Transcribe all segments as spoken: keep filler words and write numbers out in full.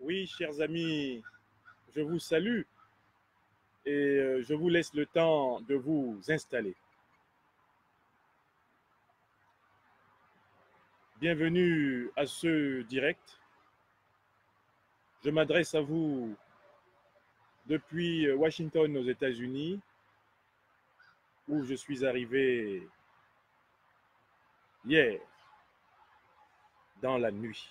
Oui, chers amis, je vous salue et je vous laisse le temps de vous installer. Bienvenue à ce direct. Je m'adresse à vous depuis Washington aux États-Unis, où je suis arrivé hier, dans la nuit.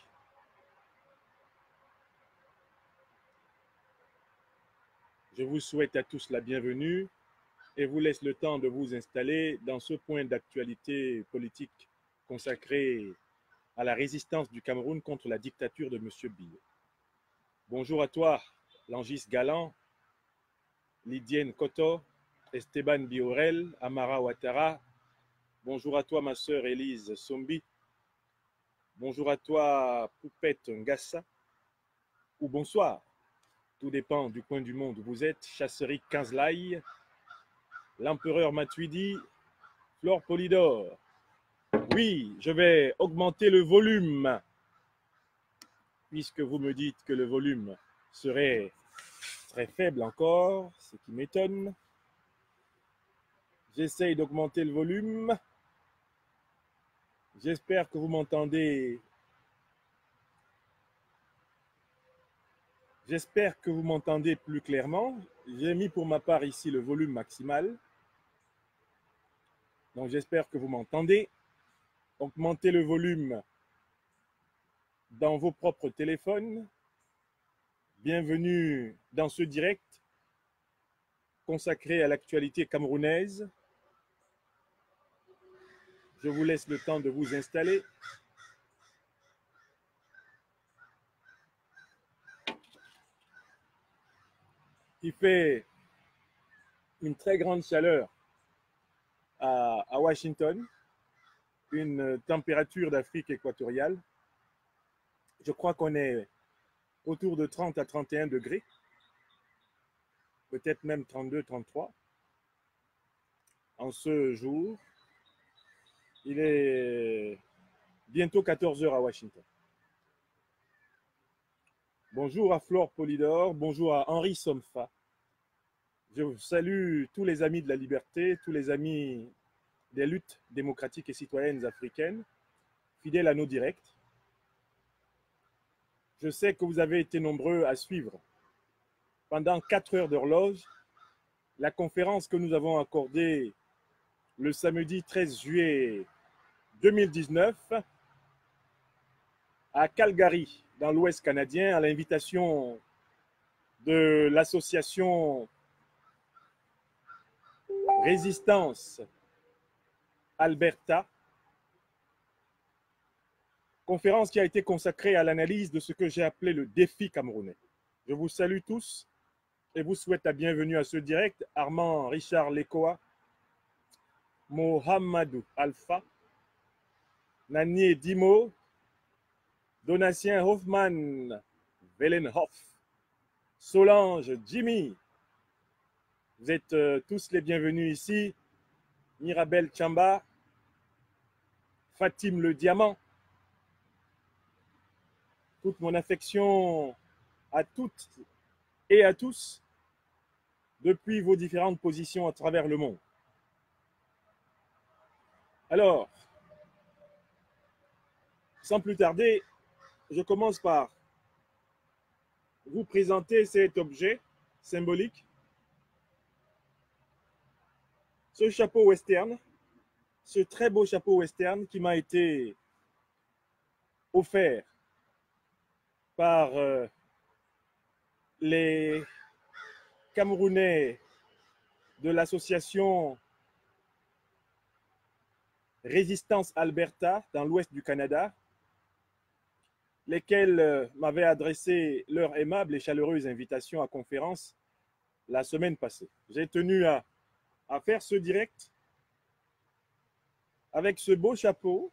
Je vous souhaite à tous la bienvenue et vous laisse le temps de vous installer dans ce point d'actualité politique consacré à la résistance du Cameroun contre la dictature de M. Biya. Bonjour à toi, Langis Galant, Lydienne Koto, Esteban Biorel, Amara Ouattara. Bonjour à toi, ma sœur Élise Sombi. Bonjour à toi, Poupette Ngassa. Ou bonsoir, tout dépend du coin du monde où vous êtes. Chasserie Quinzelaï, l'empereur Matuidi, Flore Polydore. Oui, je vais augmenter le volume, puisque vous me dites que le volume serait très faible encore, ce qui m'étonne. J'essaye d'augmenter le volume. J'espère que vous m'entendez. J'espère que vous m'entendez plus clairement. J'ai mis pour ma part ici le volume maximal. Donc j'espère que vous m'entendez. Augmentez le volume dans vos propres téléphones. Bienvenue dans ce direct consacré à l'actualité camerounaise. Je vous laisse le temps de vous installer. Il fait une très grande chaleur à, à Washington, une température d'Afrique équatoriale. Je crois qu'on est autour de trente à trente et un degrés, peut-être même trente-deux, trente-trois. En ce jour, il est bientôt quatorze heures à Washington. Bonjour à Flore Polydore, bonjour à Henri Somfa. Je salue tous les amis de la liberté, tous les amis des luttes démocratiques et citoyennes africaines, fidèles à nos directs. Je sais que vous avez été nombreux à suivre pendant quatre heures d'horloge la conférence que nous avons accordée le samedi treize juillet deux mille dix-neuf à Calgary, dans l'Ouest canadien, à l'invitation de l'association Résistance Alberta. Conférence qui a été consacrée à l'analyse de ce que j'ai appelé le défi camerounais. Je vous salue tous et vous souhaite la bienvenue à ce direct. Armand Richard Lekoa, Mohamedou Alpha, Nanier Dimo, Donatien Hoffman, Wellenhoff, Solange Jimmy. Vous êtes euh, tous les bienvenus ici. Mirabel Chamba, Fatim le Diamant. Toute mon affection à toutes et à tous depuis vos différentes positions à travers le monde. Alors, sans plus tarder, je commence par vous présenter cet objet symbolique, ce chapeau western, ce très beau chapeau western qui m'a été offert par euh, les Camerounais de l'association Résistance Alberta dans l'ouest du Canada, lesquels euh, m'avaient adressé leur aimable et chaleureuse invitation à conférence la semaine passée. J'ai tenu à, à faire ce direct avec ce beau chapeau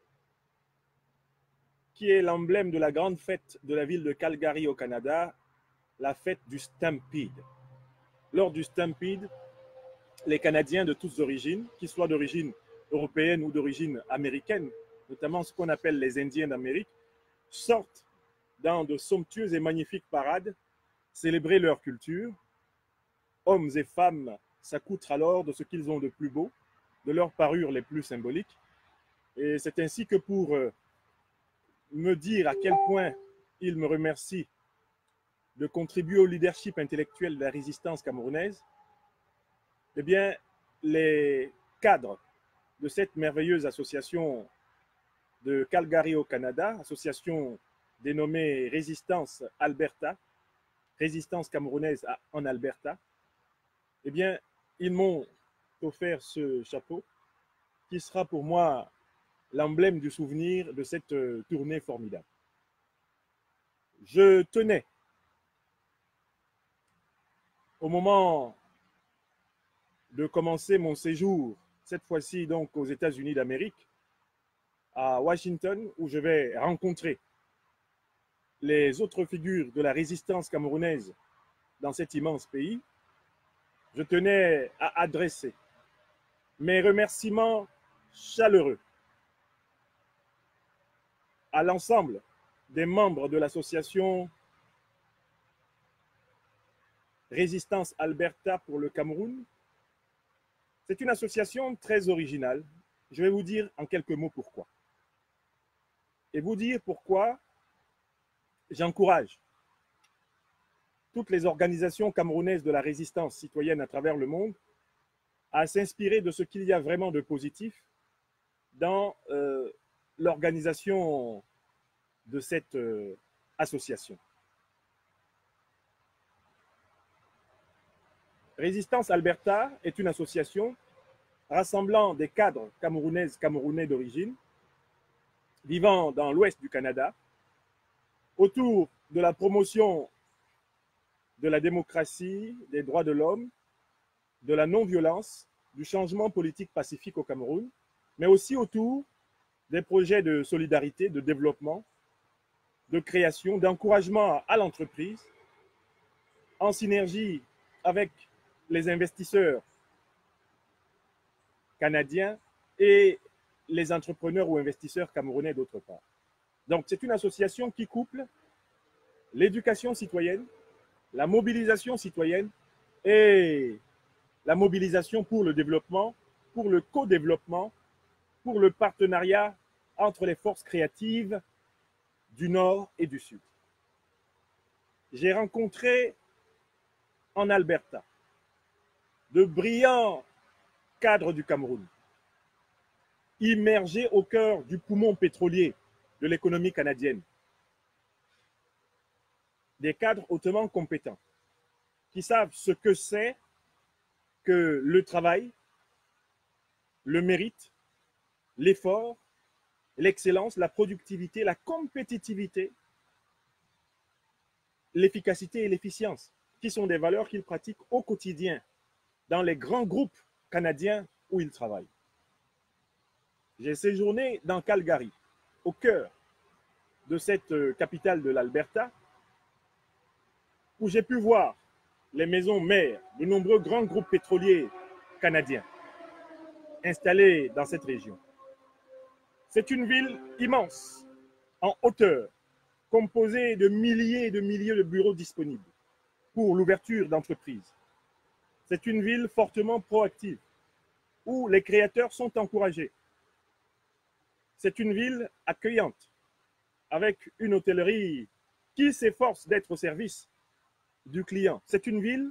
qui est l'emblème de la grande fête de la ville de Calgary au Canada, la fête du Stampede. Lors du Stampede, les Canadiens de toutes origines, qu'ils soient d'origine européenne ou d'origine américaine, notamment ce qu'on appelle les Indiens d'Amérique, sortent dans de somptueuses et magnifiques parades, célébrer leur culture. Hommes et femmes s'accoutrent alors de ce qu'ils ont de plus beau, de leurs parures les plus symboliques. Et c'est ainsi que pour euh, me dire à quel point ils me remercient de contribuer au leadership intellectuel de la résistance camerounaise, eh bien, les cadres de cette merveilleuse association de Calgary au Canada, association dénommée Résistance Alberta, Résistance camerounaise en Alberta, eh bien, ils m'ont offert ce chapeau qui sera pour moi l'emblème du souvenir de cette tournée formidable. Je tenais, au moment de commencer mon séjour, cette fois-ci donc aux États-Unis d'Amérique, à Washington, où je vais rencontrer les autres figures de la résistance camerounaise dans cet immense pays, je tenais à adresser mes remerciements chaleureux à l'ensemble des membres de l'association Résistance Alberta pour le Cameroun. C'est une association très originale. Je vais vous dire en quelques mots pourquoi. Et vous dire pourquoi j'encourage toutes les organisations camerounaises de la résistance citoyenne à travers le monde à s'inspirer de ce qu'il y a vraiment de positif dans euh, l'organisation de cette euh, association. Résistance Alberta est une association rassemblant des cadres camerounaises, camerounais d'origine, vivant dans l'ouest du Canada, autour de la promotion de la démocratie, des droits de l'homme, de la non-violence, du changement politique pacifique au Cameroun, mais aussi autour des projets de solidarité, de développement, de création, d'encouragement à l'entreprise, en synergie avec les investisseurs canadiens et les entrepreneurs ou investisseurs camerounais d'autre part. Donc c'est une association qui couple l'éducation citoyenne, la mobilisation citoyenne et la mobilisation pour le développement, pour le co-développement, pour le partenariat entre les forces créatives du Nord et du Sud. J'ai rencontré en Alberta de brillants cadres du Cameroun, immergés au cœur du poumon pétrolier de l'économie canadienne. Des cadres hautement compétents qui savent ce que c'est que le travail, le mérite, l'effort, l'excellence, la productivité, la compétitivité, l'efficacité et l'efficience, qui sont des valeurs qu'ils pratiquent au quotidien dans les grands groupes canadiens où ils travaillent. J'ai séjourné dans Calgary, au cœur de cette capitale de l'Alberta, où j'ai pu voir les maisons mères de nombreux grands groupes pétroliers canadiens installés dans cette région. C'est une ville immense, en hauteur, composée de milliers et de milliers de bureaux disponibles pour l'ouverture d'entreprises. C'est une ville fortement proactive, où les créateurs sont encouragés. C'est une ville accueillante, avec une hôtellerie qui s'efforce d'être au service du client. C'est une ville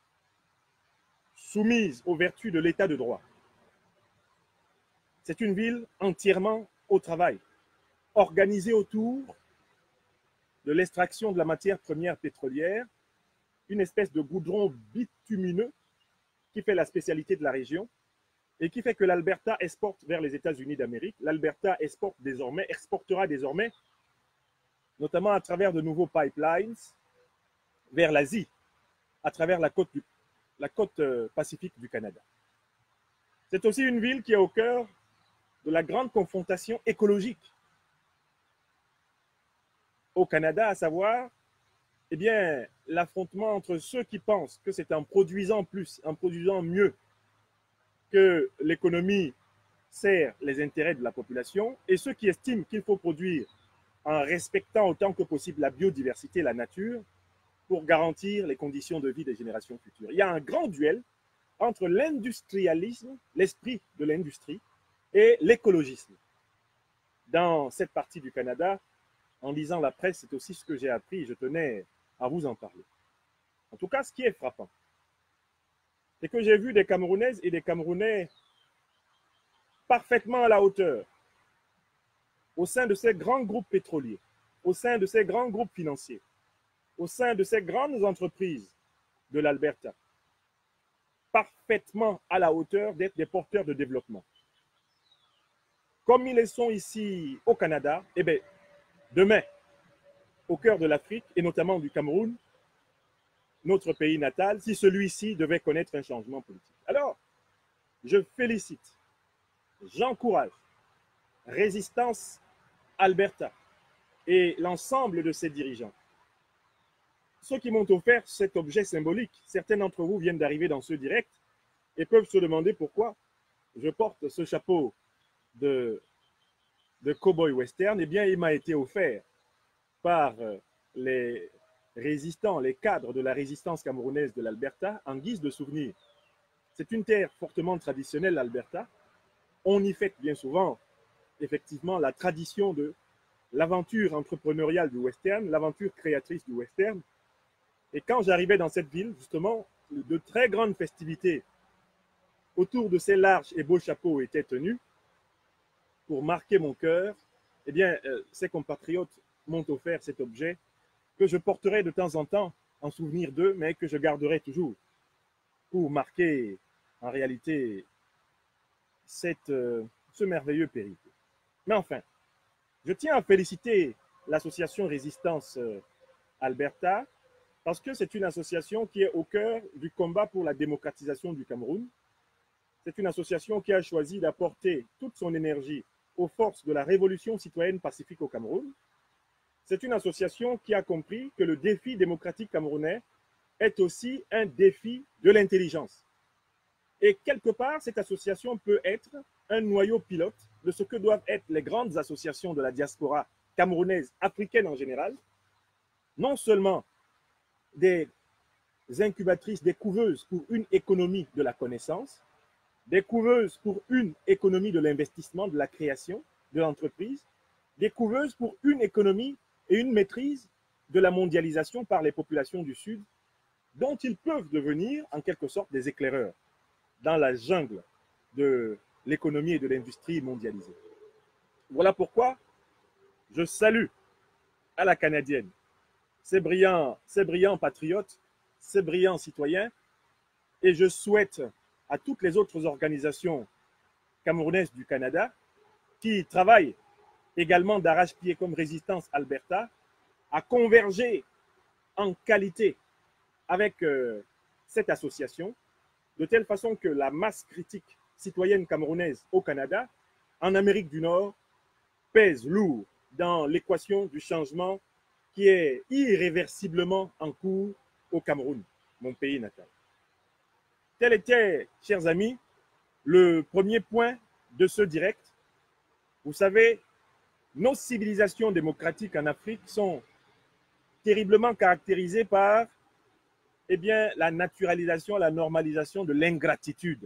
soumise aux vertus de l'état de droit. C'est une ville entièrement au travail, organisée autour de l'extraction de la matière première pétrolière, une espèce de goudron bitumineux qui fait la spécialité de la région et qui fait que l'Alberta exporte vers les États-Unis d'Amérique. L'Alberta exporte désormais, exportera désormais, notamment à travers de nouveaux pipelines, vers l'Asie, à travers la côte, du, la côte euh, pacifique du Canada. C'est aussi une ville qui est au cœur de la grande confrontation écologique au Canada, à savoir eh bien, l'affrontement entre ceux qui pensent que c'est en produisant plus, en produisant mieux que l'économie sert les intérêts de la population et ceux qui estiment qu'il faut produire en respectant autant que possible la biodiversité, la nature, pour garantir les conditions de vie des générations futures. Il y a un grand duel entre l'industrialisme, l'esprit de l'industrie, et l'écologisme. Dans cette partie du Canada, en lisant la presse, c'est aussi ce que j'ai appris, je tenais à vous en parler. En tout cas, ce qui est frappant, c'est que j'ai vu des Camerounaises et des Camerounais parfaitement à la hauteur au sein de ces grands groupes pétroliers, au sein de ces grands groupes financiers, au sein de ces grandes entreprises de l'Alberta, parfaitement à la hauteur d'être des porteurs de développement. Comme ils le sont ici au Canada, eh bien, demain, au cœur de l'Afrique et notamment du Cameroun, notre pays natal, si celui-ci devait connaître un changement politique. Alors, je félicite, j'encourage Résistance Alberta et l'ensemble de ses dirigeants. Ceux qui m'ont offert cet objet symbolique, certains d'entre vous viennent d'arriver dans ce direct et peuvent se demander pourquoi je porte ce chapeau de, de cow-boy western. Eh bien, il m'a été offert par les résistants, les cadres de la résistance camerounaise de l'Alberta en guise de souvenir. C'est une terre fortement traditionnelle, l'Alberta. On y fête bien souvent, effectivement, la tradition de l'aventure entrepreneuriale du western, l'aventure créatrice du western. Et quand j'arrivais dans cette ville, justement, de très grandes festivités autour de ces larges et beaux chapeaux étaient tenues pour marquer mon cœur. Eh bien, euh, ces compatriotes m'ont offert cet objet que je porterai de temps en temps en souvenir d'eux, mais que je garderai toujours pour marquer en réalité cette, euh, ce merveilleux périple. Mais enfin, je tiens à féliciter l'association Résistance euh, Alberta parce que c'est une association qui est au cœur du combat pour la démocratisation du Cameroun. C'est une association qui a choisi d'apporter toute son énergie aux forces de la révolution citoyenne pacifique au Cameroun. C'est une association qui a compris que le défi démocratique camerounais est aussi un défi de l'intelligence. Et quelque part, cette association peut être un noyau pilote de ce que doivent être les grandes associations de la diaspora camerounaise, africaine en général, non seulement des incubatrices, des couveuses pour une économie de la connaissance, des couveuses pour une économie de l'investissement, de la création, de l'entreprise, des couveuses pour une économie et une maîtrise de la mondialisation par les populations du Sud, dont ils peuvent devenir en quelque sorte des éclaireurs dans la jungle de l'économie et de l'industrie mondialisée. Voilà pourquoi je salue à la canadienne ces brillants, ces brillants patriotes, ces brillants citoyens, et je souhaite à toutes les autres organisations camerounaises du Canada qui travaillent également d'arrache-pied comme Résistance Alberta à converger en qualité avec euh, cette association, de telle façon que la masse critique citoyenne camerounaise au Canada, en Amérique du Nord, pèse lourd dans l'équation du changement qui est irréversiblement en cours au Cameroun, mon pays natal. Tel était, chers amis, le premier point de ce direct. Vous savez, nos civilisations démocratiques en Afrique sont terriblement caractérisées par eh bien, la naturalisation, la normalisation de l'ingratitude.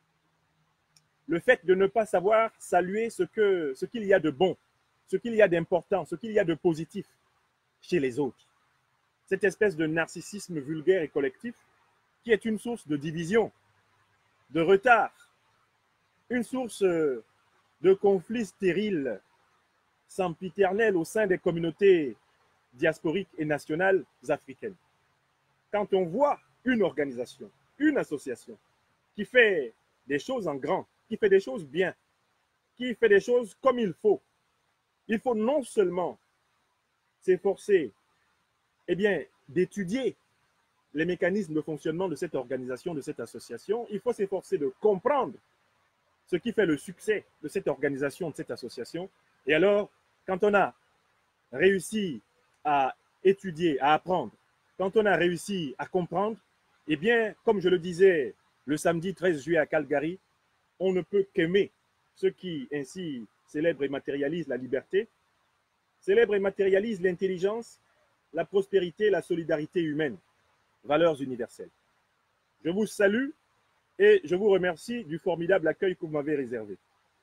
Le fait de ne pas savoir saluer ce que, ce qu'il y a de bon, ce qu'il y a d'important, ce qu'il y a de positif chez les autres. Cette espèce de narcissisme vulgaire et collectif qui est une source de division, de retard, une source de conflits stériles, sempiternels au sein des communautés diasporiques et nationales africaines. Quand on voit une organisation, une association qui fait des choses en grand, qui fait des choses bien, qui fait des choses comme il faut, il faut non seulement s'efforcer eh bien, d'étudier les mécanismes de fonctionnement de cette organisation, de cette association, il faut s'efforcer de comprendre ce qui fait le succès de cette organisation, de cette association. Et alors, quand on a réussi à étudier, à apprendre, quand on a réussi à comprendre, eh bien, comme je le disais le samedi treize juillet à Calgary, on ne peut qu'aimer ceux qui ainsi célèbrent et matérialisent la liberté, célèbre et matérialise l'intelligence, la prospérité, la solidarité humaine, valeurs universelles. Je vous salue et je vous remercie du formidable accueil que vous m'avez réservé.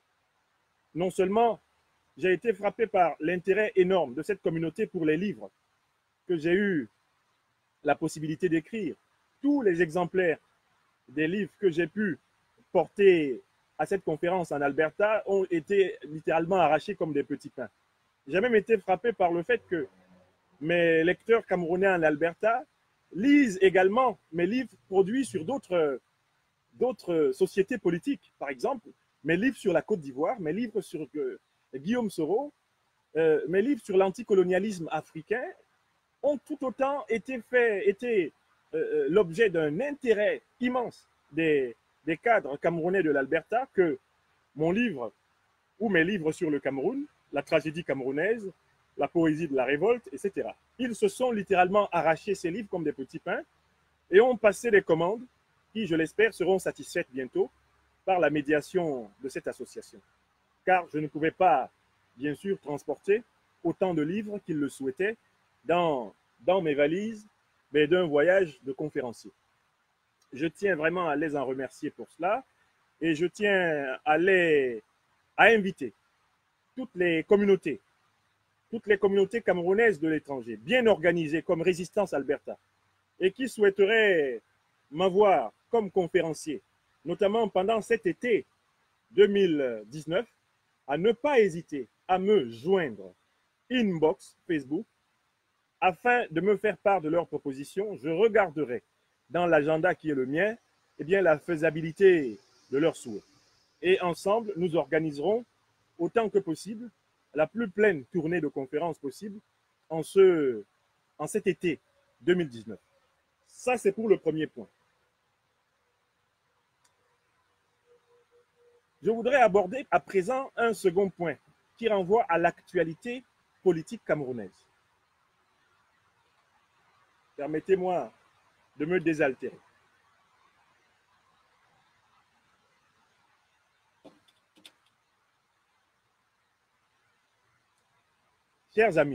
Non seulement j'ai été frappé par l'intérêt énorme de cette communauté pour les livres que j'ai eu la possibilité d'écrire, tous les exemplaires des livres que j'ai pu porter à cette conférence en Alberta ont été littéralement arrachés comme des petits pains. J'ai même été frappé par le fait que mes lecteurs camerounais en Alberta lisent également mes livres produits sur d'autres d'autres sociétés politiques. Par exemple, mes livres sur la Côte d'Ivoire, mes livres sur euh, Guillaume Soro, euh, mes livres sur l'anticolonialisme africain ont tout autant été, fait, été euh, l'objet d'un intérêt immense des, des cadres camerounais de l'Alberta que mon livre ou mes livres sur le Cameroun, la tragédie camerounaise, la poésie de la révolte, et cetera. Ils se sont littéralement arrachés ces livres comme des petits pains et ont passé des commandes qui, je l'espère, seront satisfaites bientôt par la médiation de cette association. Car je ne pouvais pas, bien sûr, transporter autant de livres qu'ils le souhaitaient dans, dans mes valises, mais d'un voyage de conférencier. Je tiens vraiment à les en remercier pour cela et je tiens à les à inviter toutes les communautés, toutes les communautés camerounaises de l'étranger, bien organisées comme Résistance Alberta, et qui souhaiteraient m'avoir comme conférencier, notamment pendant cet été deux mille dix-neuf, à ne pas hésiter à me joindre inbox Facebook afin de me faire part de leurs propositions. Je regarderai dans l'agenda qui est le mien eh bien, la faisabilité de leurs souhaits. Et ensemble, nous organiserons autant que possible la plus pleine tournée de conférences possible en, ce, en cet été deux mille dix-neuf. Ça, c'est pour le premier point. Je voudrais aborder à présent un second point qui renvoie à l'actualité politique camerounaise. Permettez-moi de me désaltérer. Chers amis,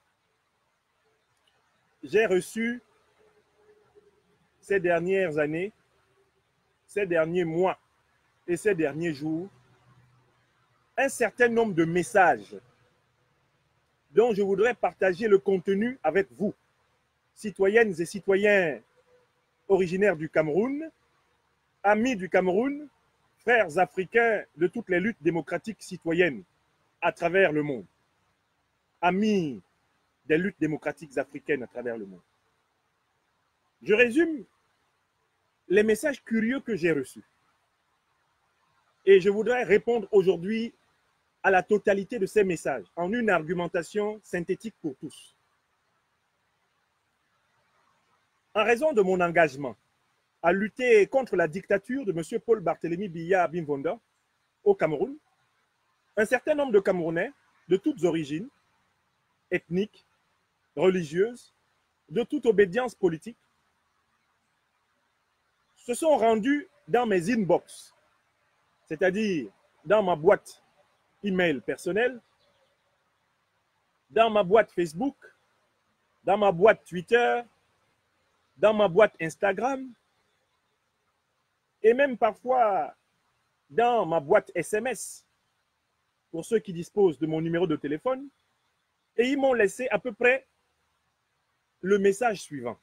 j'ai reçu ces dernières années, ces derniers mois et ces derniers jours, un certain nombre de messages dont je voudrais partager le contenu avec vous, citoyennes et citoyens originaires du Cameroun, amis du Cameroun, frères africains de toutes les luttes démocratiques citoyennes à travers le monde, amis des luttes démocratiques africaines à travers le monde. Je résume les messages curieux que j'ai reçus. Et je voudrais répondre aujourd'hui à la totalité de ces messages en une argumentation synthétique pour tous. En raison de mon engagement à lutter contre la dictature de M. Paul Barthélémy Biya Bimvonda au Cameroun, un certain nombre de Camerounais de toutes origines, ethniques, religieuses, de toute obédience politique, se sont rendus dans mes inbox, c'est-à-dire dans ma boîte email personnelle, dans ma boîte Facebook, dans ma boîte Twitter, dans ma boîte Instagram, et même parfois dans ma boîte S M S, pour ceux qui disposent de mon numéro de téléphone, et ils m'ont laissé à peu près le message suivant.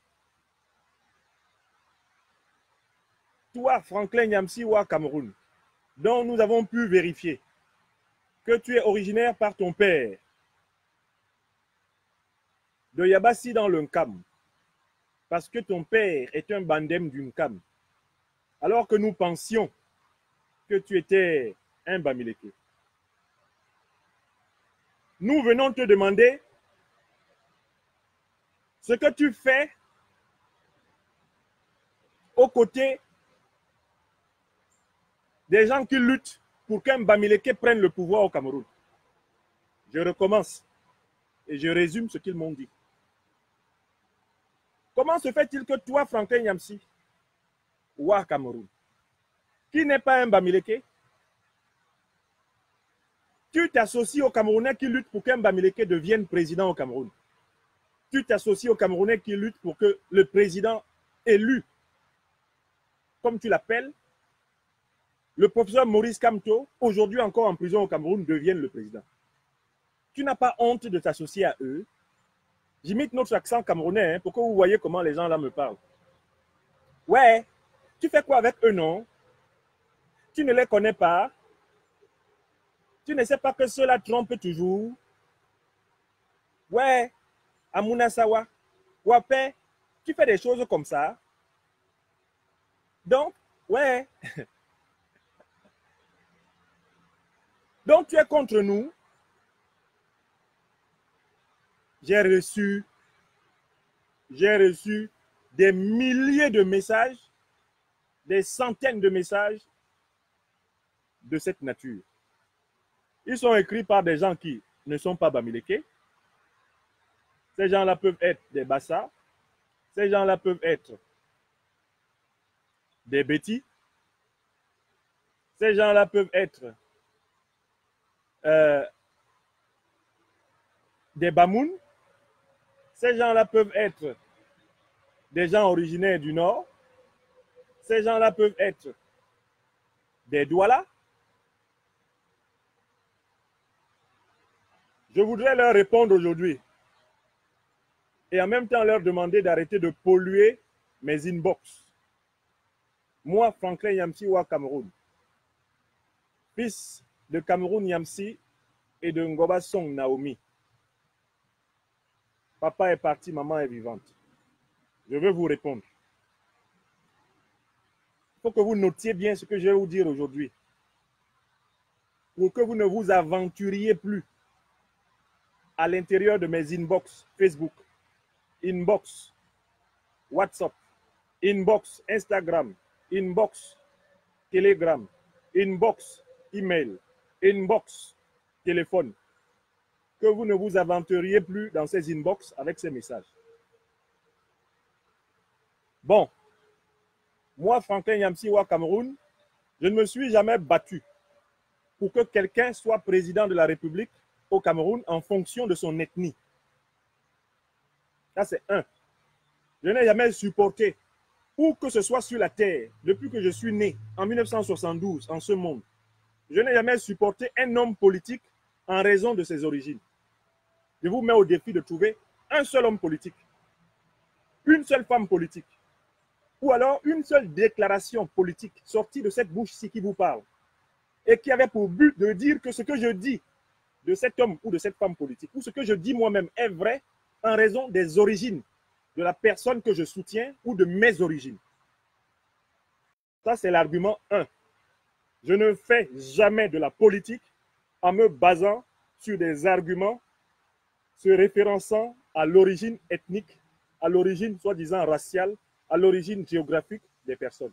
Toi, Franklin Nyamsi-Wa Cameroun, dont nous avons pu vérifier que tu es originaire par ton père de Yabassi dans le Nkam, parce que ton père est un bandem du Nkam, alors que nous pensions que tu étais un Bamileke. Nous venons te demander ce que tu fais aux côtés des gens qui luttent pour qu'un Bamileke prenne le pouvoir au Cameroun. Je recommence et je résume ce qu'ils m'ont dit. Comment se fait-il que toi, Franklin Nyamsi, Wa Cameroun, qui n'est pas un Bamileke, Tu t'associes aux Camerounais qui luttent pour qu'un Bamileke devienne président au Cameroun. Tu t'associes aux Camerounais qui luttent pour que le président élu, comme tu l'appelles, le professeur Maurice Kamto, aujourd'hui encore en prison au Cameroun, devienne le président. Tu n'as pas honte de t'associer à eux. J'imite notre accent camerounais hein, pour que vous voyez comment les gens là me parlent. Ouais, tu fais quoi avec eux, non? Tu ne les connais pas. Tu ne sais pas que ceux-là trompent toujours. Ouais, Amuna Sawa, Wapé, tu fais des choses comme ça. Donc, ouais. Donc, tu es contre nous. J'ai reçu, j'ai reçu des milliers de messages, des centaines de messages de cette nature. Ils sont écrits par des gens qui ne sont pas Bamileke. Ces gens-là peuvent être des Bassa. Ces gens-là peuvent être des Betty. Ces gens-là peuvent être euh, des Bamoun. Ces gens-là peuvent être des gens originaires du Nord. Ces gens-là peuvent être des Douala. Je voudrais leur répondre aujourd'hui et en même temps leur demander d'arrêter de polluer mes inbox. Moi, Franklin Yamsi Wa Cameroun, fils de Cameroun Yamsi et de Ngoba Song Naomi. Papa est parti, maman est vivante. Je veux vous répondre. Il faut que vous notiez bien ce que je vais vous dire aujourd'hui. Pour que vous ne vous aventuriez plus à l'intérieur de mes inbox Facebook, inbox WhatsApp, inbox Instagram, inbox Telegram, inbox email, inbox téléphone. Que vous ne vous aventuriez plus dans ces inbox avec ces messages. Bon, moi, Franklin Yamsi Wa Cameroun, je ne me suis jamais battu pour que quelqu'un soit président de la République au Cameroun en fonction de son ethnie. Ça, c'est un. Je n'ai jamais supporté, où que ce soit sur la terre, depuis que je suis né en mille neuf cent soixante-douze, en ce monde, je n'ai jamais supporté un homme politique en raison de ses origines. Je vous mets au défi de trouver un seul homme politique, une seule femme politique, ou alors une seule déclaration politique sortie de cette bouche-ci qui vous parle, et qui avait pour but de dire que ce que je dis de cet homme ou de cette femme politique, ou ce que je dis moi-même est vrai en raison des origines de la personne que je soutiens ou de mes origines. Ça, c'est l'argument un. Je ne fais jamais de la politique en me basant sur des arguments se référençant à l'origine ethnique, à l'origine soi-disant raciale, à l'origine géographique des personnes.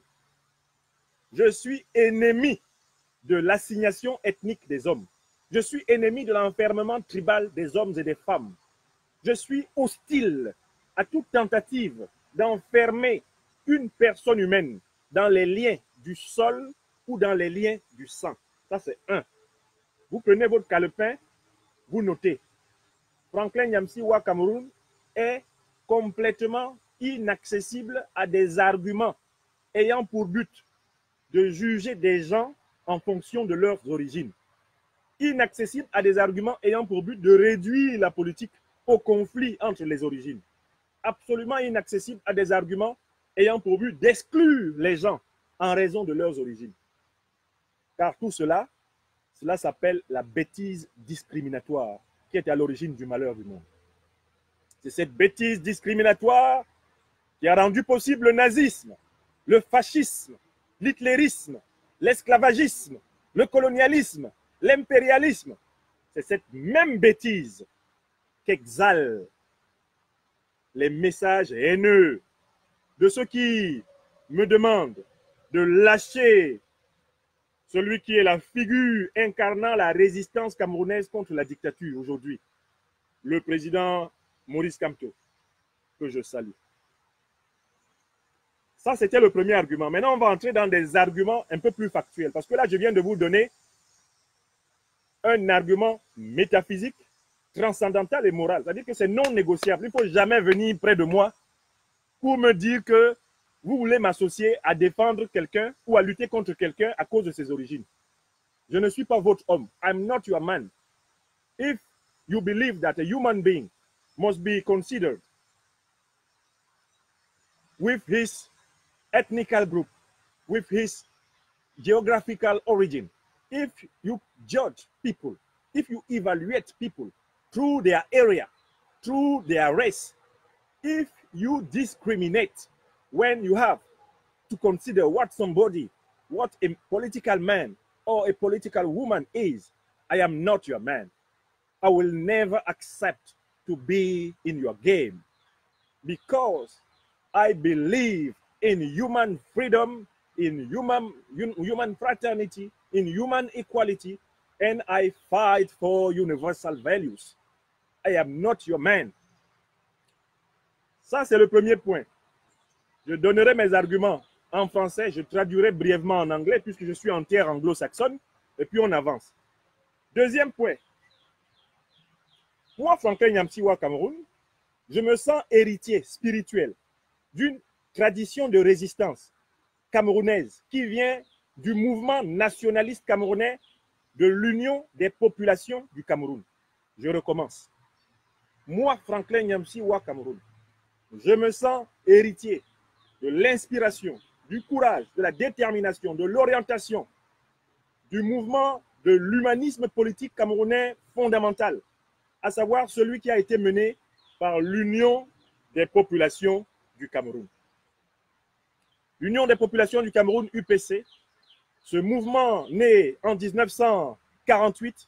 Je suis ennemi de l'assignation ethnique des hommes. Je suis ennemi de l'enfermement tribal des hommes et des femmes. Je suis hostile à toute tentative d'enfermer une personne humaine dans les liens du sol ou dans les liens du sang. Ça, c'est un. Vous prenez votre calepin, vous notez. Franklin Yamsi Wa Cameroun est complètement inaccessible à des arguments ayant pour but de juger des gens en fonction de leurs origines. Inaccessible à des arguments ayant pour but de réduire la politique au conflit entre les origines. Absolument inaccessible à des arguments ayant pour but d'exclure les gens en raison de leurs origines. Car tout cela, cela s'appelle la bêtise discriminatoire qui est à l'origine du malheur du monde. C'est cette bêtise discriminatoire qui a rendu possible le nazisme, le fascisme, l'hitlérisme, l'esclavagisme, le colonialisme, l'impérialisme. C'est cette même bêtise qu'exhalent les messages haineux de ceux qui me demandent de lâcher celui qui est la figure incarnant la résistance camerounaise contre la dictature aujourd'hui, le président Maurice Kamto, que je salue. Ça, c'était le premier argument. Maintenant, on va entrer dans des arguments un peu plus factuels, parce que là, je viens de vous donner un argument métaphysique, transcendantal et moral. C'est-à-dire que c'est non négociable. Il ne faut jamais venir près de moi pour me dire que vous voulez m'associer à défendre quelqu'un ou à lutter contre quelqu'un à cause de ses origines. Je ne suis pas votre homme. I'm not your man. If you believe that a human being must be considered with his ethnical group, with his geographical origin, if you judge people, if you evaluate people through their area, through their race, if you discriminate when you have to consider what somebody, what a political man or a political woman is, I am not your man. I will never accept to be in your game because I believe in human freedom, in human, human fraternity, in human equality, and I fight for universal values. I am not your man. Ça, c'est le premier point. Je donnerai mes arguments en français, je traduirai brièvement en anglais puisque je suis en terre anglo-saxonne, et puis on avance. Deuxième point. Moi, Franklin Nyamsiwa Cameroun, je me sens héritier spirituel d'une tradition de résistance camerounaise qui vient du mouvement nationaliste camerounais de l'Union des populations du Cameroun. Je recommence. Moi, Franklin Nyamsiwa Cameroun, je me sens héritier de l'inspiration, du courage, de la détermination, de l'orientation, du mouvement de l'humanisme politique camerounais fondamental, à savoir celui qui a été mené par l'Union des populations du Cameroun. L'Union des populations du Cameroun, U P C, ce mouvement né en mille neuf cent quarante-huit,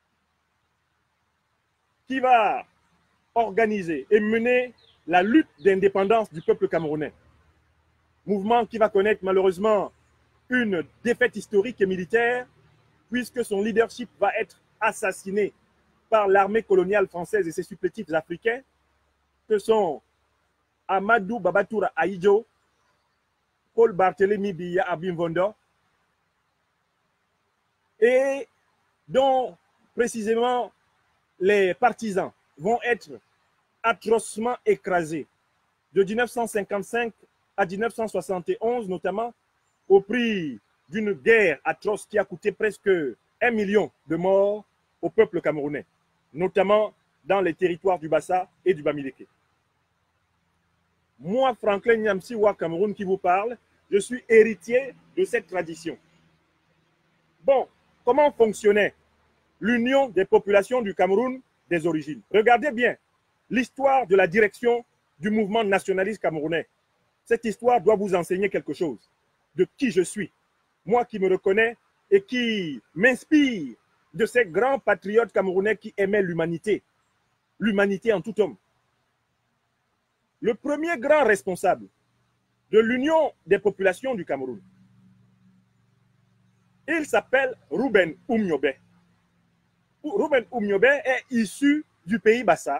qui va organiser et mener la lutte d'indépendance du peuple camerounais. Mouvement qui va connaître malheureusement une défaite historique et militaire, puisque son leadership va être assassiné par l'armée coloniale française et ses supplétifs africains, que sont Amadou Babatoura Ahidjo, Paul Barthélemy Biya Abimvondo, et dont précisément les partisans vont être atrocement écrasés de mille neuf cent cinquante-cinq à mille neuf cent soixante et onze, notamment au prix d'une guerre atroce qui a coûté presque un million de morts au peuple camerounais, notamment dans les territoires du Bassa et du Bamileke. Moi, Franklin Nyamsiwa Cameroun qui vous parle, je suis héritier de cette tradition. Bon, comment fonctionnait l'Union des populations du Cameroun des origines? Regardez bien l'histoire de la direction du mouvement nationaliste camerounais. Cette histoire doit vous enseigner quelque chose de qui je suis. Moi qui me reconnais et qui m'inspire de ces grands patriotes camerounais qui aimaient l'humanité, l'humanité en tout homme. Le premier grand responsable de l'Union des populations du Cameroun, il s'appelle Ruben Oumniobe. Ruben Oumniobe est issu du pays Bassa.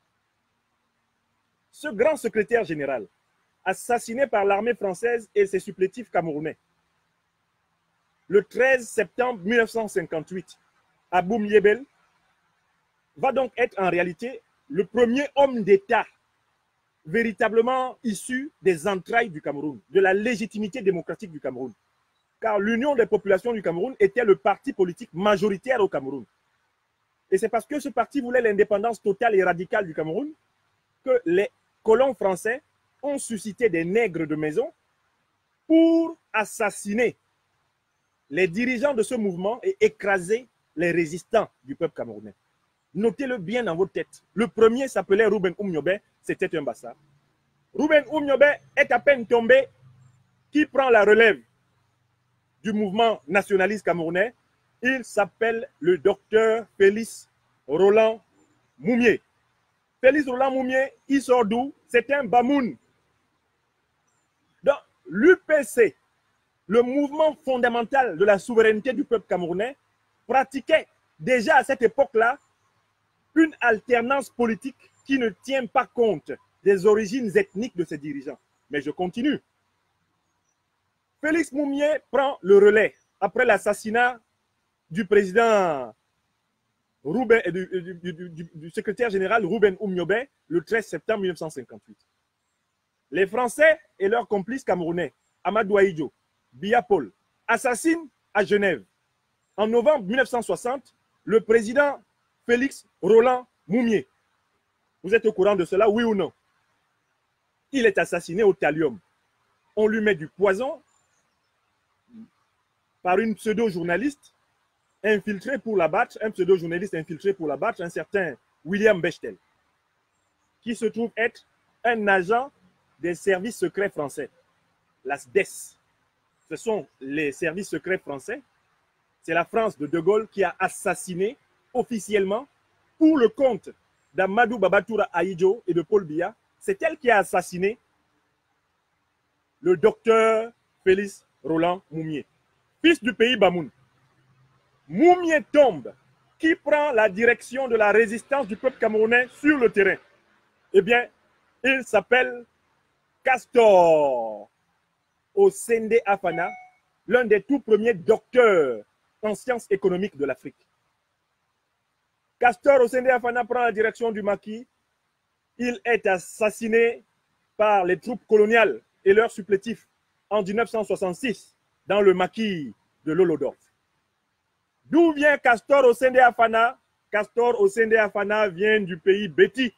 Ce grand secrétaire général, assassiné par l'armée française et ses supplétifs camerounais, le treize septembre mille neuf cent cinquante-huit, à Boum-Yébel, va donc être en réalité le premier homme d'État véritablement issu des entrailles du Cameroun, de la légitimité démocratique du Cameroun. Car l'Union des populations du Cameroun était le parti politique majoritaire au Cameroun. Et c'est parce que ce parti voulait l'indépendance totale et radicale du Cameroun que les colons français ont suscité des nègres de maison pour assassiner les dirigeants de ce mouvement et écraser les résistants du peuple camerounais. Notez-le bien dans votre tête. Le premier s'appelait Ruben Oumniobe, c'était un Bassa. Ruben Oumniobe est à peine tombé, qui prend la relève du mouvement nationaliste camerounais. Il s'appelle le docteur Félix Roland Moumié. Félix Roland Moumié, il sort d'où? C'est un Bamoun. Donc, l'U P C, le mouvement fondamental de la souveraineté du peuple camerounais, pratiquait déjà à cette époque-là une alternance politique qui ne tient pas compte des origines ethniques de ses dirigeants. Mais je continue. Félix Moumié prend le relais après l'assassinat du président Ruben, du, du, du, du, du secrétaire général Ruben Oumniobé le treize septembre mille neuf cent cinquante-huit. Les Français et leurs complices camerounais, Amadou Ahidjo, Biya Paul, assassinent à Genève. En novembre mille neuf cent soixante, le président Félix Roland Moumié. Vous êtes au courant de cela, oui ou non? Il est assassiné au thallium. On lui met du poison par une pseudo-journaliste infiltré pour l'abattre, un pseudo-journaliste infiltré pour l'abattre, un certain William Bechtel, qui se trouve être un agent des services secrets français, la S D E S. Ce sont les services secrets français. C'est la France de De Gaulle qui a assassiné officiellement, pour le compte d'Amadou Babatoura Ahidjo et de Paul Biya, c'est elle qui a assassiné le docteur Félix Roland Moumié, fils du pays Bamoun. Moumié tombe. Qui prend la direction de la résistance du peuple camerounais sur le terrain? Eh bien, il s'appelle Castor Osende Afana, l'un des tout premiers docteurs en sciences économiques de l'Afrique. Castor Osende Afana prend la direction du maquis. Il est assassiné par les troupes coloniales et leurs supplétifs en mille neuf cent soixante-six dans le maquis de Lolodorf. D'où vient Castor Osende Afana? Castor Osende Afana vient du pays Béti.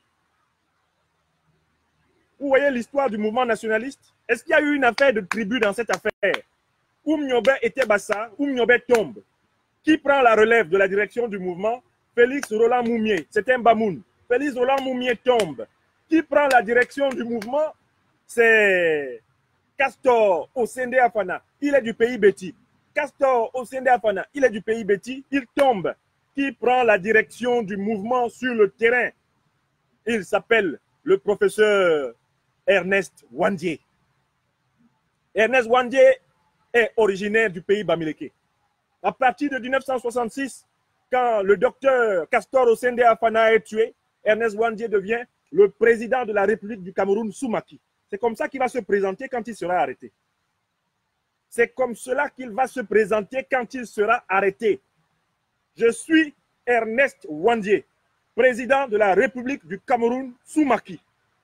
Vous voyez l'histoire du mouvement nationaliste? Est-ce qu'il y a eu une affaire de tribu dans cette affaire? Oumniobé était Bassa, Oumniobé tombe. Qui prend la relève de la direction du mouvement? Félix Roland Moumié, c'est un Bamoun. Félix Roland Moumié tombe. Qui prend la direction du mouvement? C'est Castor Osende Afana. Il est du pays Béti. Castor Osende Afana, il est du pays Béti. Il tombe. Qui prend la direction du mouvement sur le terrain? Il s'appelle le professeur Ernest Wandié. Ernest Wandié est originaire du pays Bamileke. À partir de mille neuf cent soixante-six, quand le docteur Castor Osende Afana est tué, Ernest Wandié devient le président de la République du Cameroun sous maquis. C'est comme ça qu'il va se présenter quand il sera arrêté. C'est comme cela qu'il va se présenter quand il sera arrêté. Je suis Ernest Wandié, président de la République du Cameroun sous maquis.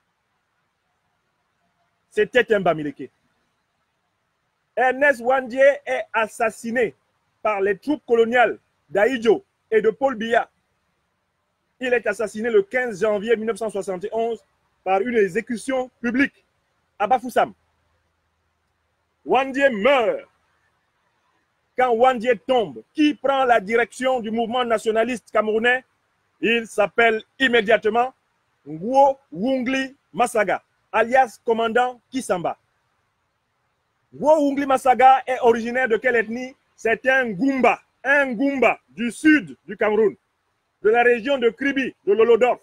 C'était un Bamileke. Ernest Wandié est assassiné par les troupes coloniales d'Ahidjo et de Paul Biya. Il est assassiné le quinze janvier mille neuf cent soixante et onze par une exécution publique à Bafoussam. Wandié meurt. Quand Wandié tombe, qui prend la direction du mouvement nationaliste camerounais? Il s'appelle immédiatement Nguo Wungli Masaga, alias commandant Kisamba. Nguo Wungli Masaga est originaire de quelle ethnie? C'est un Goumba, un Goumba du sud du Cameroun, de la région de Kribi, de Lolodorf.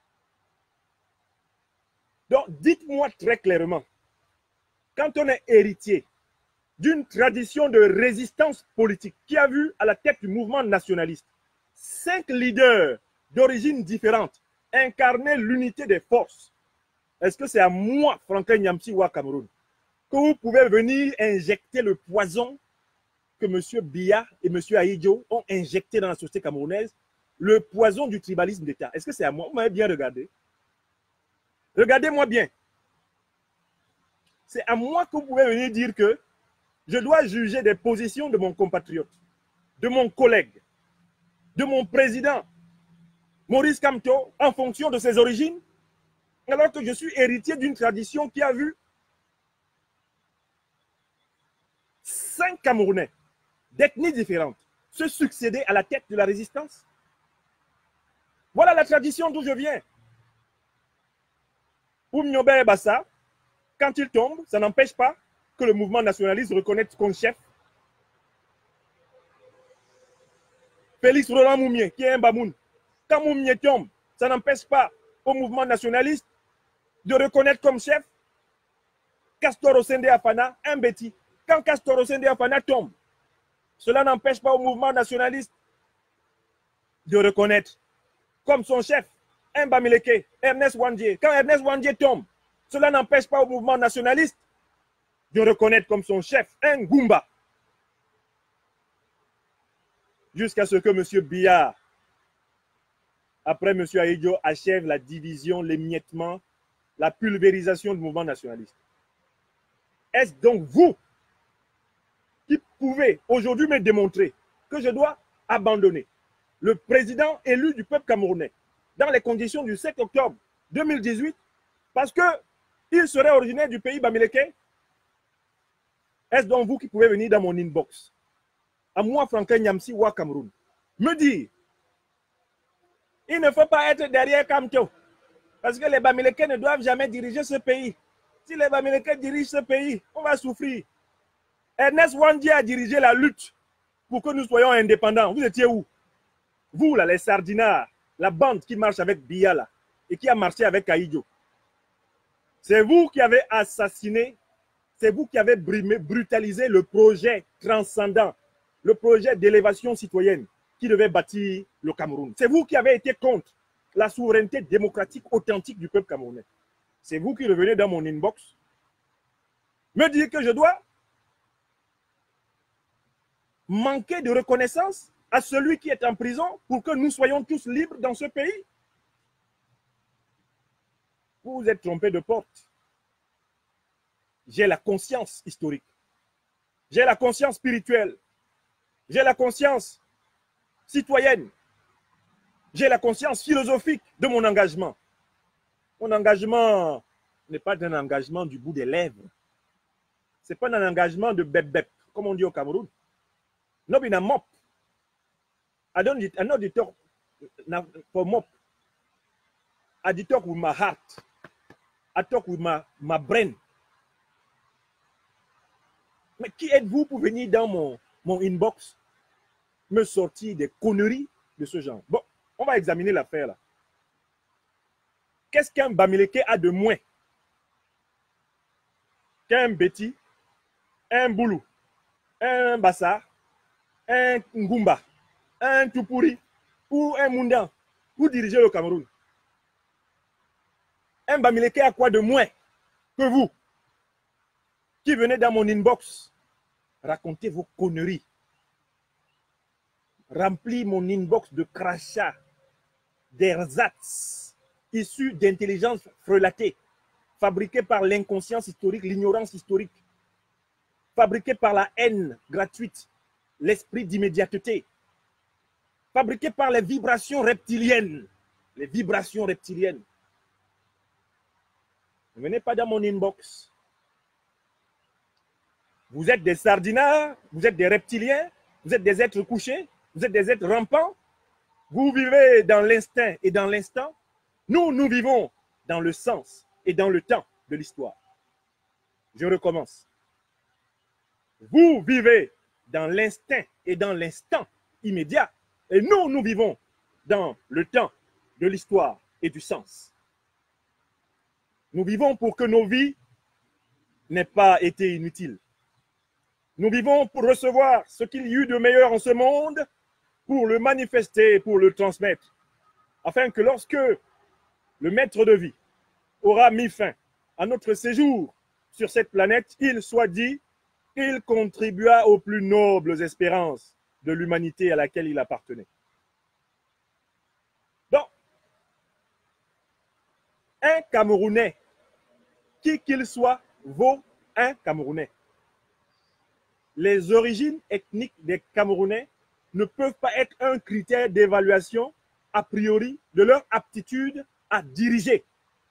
Donc, dites-moi très clairement, quand on est héritier d'une tradition de résistance politique qui a vu à la tête du mouvement nationaliste cinq leaders d'origine différente incarner l'unité des forces, est-ce que c'est à moi, Franklin Nyamsi ou à Cameroun, que vous pouvez venir injecter le poison que M. Biya et M. Ahidjo ont injecté dans la société camerounaise, le poison du tribalisme d'État? Est-ce que c'est à moi? Vous m'avez bien regardé. Regardez-moi bien. C'est à moi que vous pouvez venir dire que je dois juger des positions de mon compatriote, de mon collègue, de mon président, Maurice Kamto, en fonction de ses origines, alors que je suis héritier d'une tradition qui a vu cinq Camerounais d'ethnies différentes se succéder à la tête de la résistance. Voilà la tradition d'où je viens. Oumniobé Bassa, quand il tombe, ça n'empêche pas que le mouvement nationaliste reconnaisse comme chef Félix Roland Moumié, qui est un Bamoun. Quand Moumié tombe, ça n'empêche pas au mouvement nationaliste de reconnaître comme chef Castor Osende Afana, un Béti. Quand Castor Osende Afana tombe, cela n'empêche pas au mouvement nationaliste de reconnaître comme son chef un Bamileke, Ernest Wandié. Quand Ernest Wandié tombe, cela n'empêche pas au mouvement nationaliste de reconnaître comme son chef un Goumba. Jusqu'à ce que M. Biya après M. Ahidjo, achève la division, l'émiettement, la pulvérisation du mouvement nationaliste. Est-ce donc vous qui pouvez aujourd'hui me démontrer que je dois abandonner le président élu du peuple camerounais dans les conditions du sept octobre deux mille dix-huit parce qu'il serait originaire du pays bamileke? Est-ce donc vous qui pouvez venir dans mon inbox, à moi, Franklin Nyamsi ou à Cameroun, me dire il ne faut pas être derrière Kamto parce que les Bamileke ne doivent jamais diriger ce pays. Si les Bamileke dirigent ce pays, on va souffrir. Ernest Wandi a dirigé la lutte pour que nous soyons indépendants. Vous étiez où? Vous, là, les sardinards, la bande qui marche avec Biala et qui a marché avec Ahidjo. C'est vous qui avez assassiné, c'est vous qui avez brimé, brutalisé le projet transcendant, le projet d'élévation citoyenne qui devait bâtir le Cameroun. C'est vous qui avez été contre la souveraineté démocratique authentique du peuple camerounais. C'est vous qui revenez dans mon inbox me dire que je dois manquer de reconnaissance à celui qui est en prison pour que nous soyons tous libres dans ce pays. Vous vous êtes trompé de porte. J'ai la conscience historique. J'ai la conscience spirituelle. J'ai la conscience citoyenne. J'ai la conscience philosophique de mon engagement. Mon engagement n'est pas un engagement du bout des lèvres. Ce n'est pas un engagement de bep-bep, comme on dit au Cameroun. No be na mop. I don't I not the talk for mop. I the talk with my heart. I talk with my, my brain. Mais qui êtes-vous pour venir dans mon, mon inbox me sortir des conneries de ce genre? Bon, on va examiner l'affaire là. Qu'est-ce qu'un Bamileke a de moins qu'un Betty, un Boulou, un Bassar, un Ngumba, un Tupuri ou un Mundan pour diriger le Cameroun? Un Bamileke a quoi de moins que vous qui venez dans mon inbox raconter vos conneries, remplir mon inbox de crachats, d'ersatz issus d'intelligence frelatée, fabriqués par l'inconscience historique, l'ignorance historique, fabriqués par la haine gratuite, l'esprit d'immédiateté, fabriqués par les vibrations reptiliennes, les vibrations reptiliennes. Ne venez pas dans mon inbox. Vous êtes des sardinards, vous êtes des reptiliens, vous êtes des êtres couchés, vous êtes des êtres rampants. Vous vivez dans l'instinct et dans l'instant. Nous, nous vivons dans le sens et dans le temps de l'histoire. Je recommence. Vous vivez dans l'instinct et dans l'instant immédiat. Et nous, nous vivons dans le temps de l'histoire et du sens. Nous vivons pour que nos vies n'aient pas été inutiles. Nous vivons pour recevoir ce qu'il y a eu de meilleur en ce monde, pour le manifester, pour le transmettre, afin que lorsque le maître de vie aura mis fin à notre séjour sur cette planète, il soit dit qu'il contribua aux plus nobles espérances de l'humanité à laquelle il appartenait. Donc, un Camerounais, qui qu'il soit, vaut un Camerounais. Les origines ethniques des Camerounais ne peuvent pas être un critère d'évaluation a priori de leur aptitude à diriger.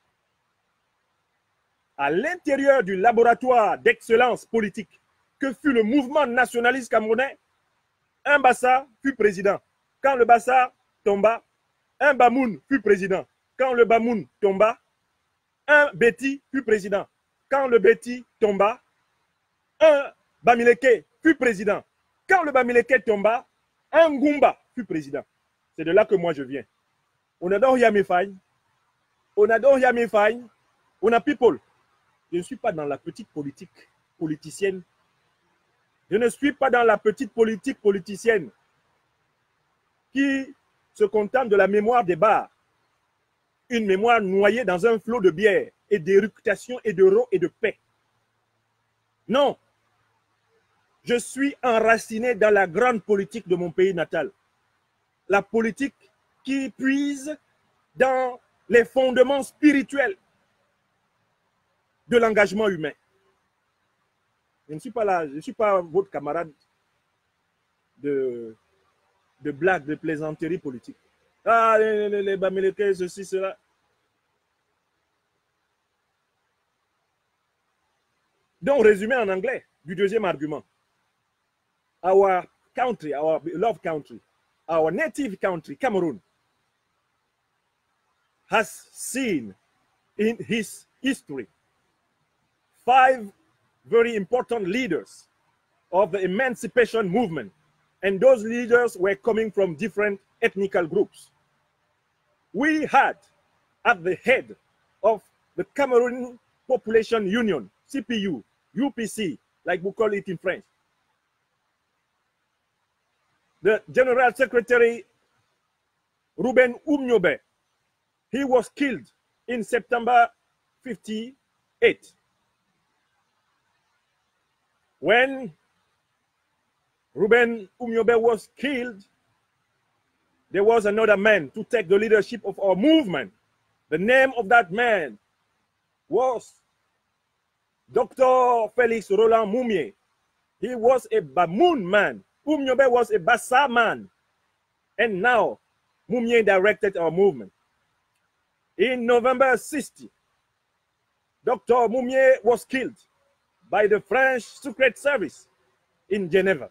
À l'intérieur du laboratoire d'excellence politique que fut le mouvement nationaliste camerounais, un Bassa fut président. Quand le Bassa tomba, un Bamoun fut président. Quand le Bamoun tomba, un Betty fut président. Quand le Betty tomba, un Bamileke fut président. Quand le Bamileke tomba, un Ngumba fut président. C'est de là que moi je viens. On adore Yamifai. On adore Yamifai. On a people. Je ne suis pas dans la petite politique politicienne. Je ne suis pas dans la petite politique politicienne qui se contente de la mémoire des bars. Une mémoire noyée dans un flot de bière et d'éructation et d'euro et de paix. Non. Je suis enraciné dans la grande politique de mon pays natal. La politique qui puise dans les fondements spirituels de l'engagement humain. Je ne suis pas là, je ne suis pas votre camarade de, de blagues, de plaisanteries politiques. Ah, les, les, les Bamileke, ceci, cela. Donc, résumé en anglais du deuxième argument. Our country, our beloved country, our native country, Cameroon, has seen in his history five very important leaders of the emancipation movement. And those leaders were coming from different ethnical groups. We had at the head of the Cameroon Population Union, C P U, U P C, like we call it in French, the General Secretary Ruben Umnyobe. He was killed in September fifty-eight. When Ruben Umnyobe was killed, there was another man to take the leadership of our movement. The name of that man was Doctor Felix Roland Moumié. He was a Bamoun man. Umnyobe was a Bassa man. And now, Moumié directed our movement. In November sixty, Doctor Moumié was killed by the French Secret Service in Geneva.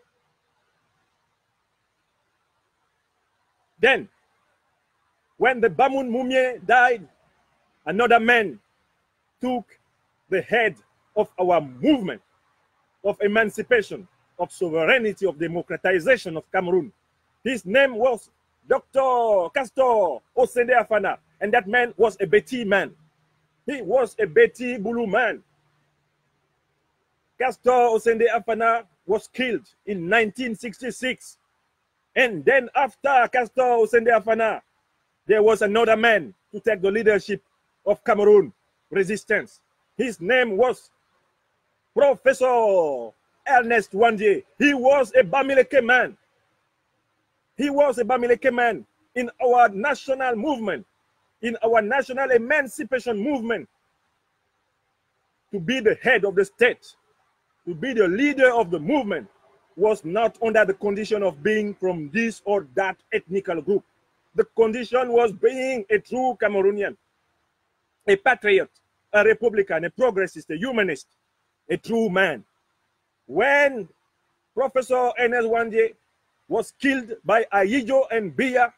Then, when the Bamoun Moumié died, another man took the head of our movement of emancipation, of sovereignty, of democratization of Cameroon. His name was Doctor Castor Osende Afana, and that man was a Beti man. He was a Beti Bulu man. Castor Osende Afana was killed in nineteen sixty-six. And then after Castor Osende Afana, there was another man to take the leadership of Cameroon resistance. His name was Professor Ernest Wandje. He was a Bamileke man. He was a Bamileke man in our national movement, in our national emancipation movement, to be the head of the state, to be the leader of the movement, was not under the condition of being from this or that ethnical group. The condition was being a true Cameroonian, a patriot, a Republican, a progressist, a humanist, a true man. When Professor Ernest Wandje was killed by Ayijo and Biya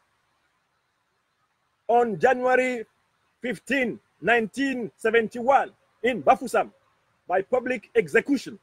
on January fifteenth, nineteen seventy-one in Bafoussam by public execution,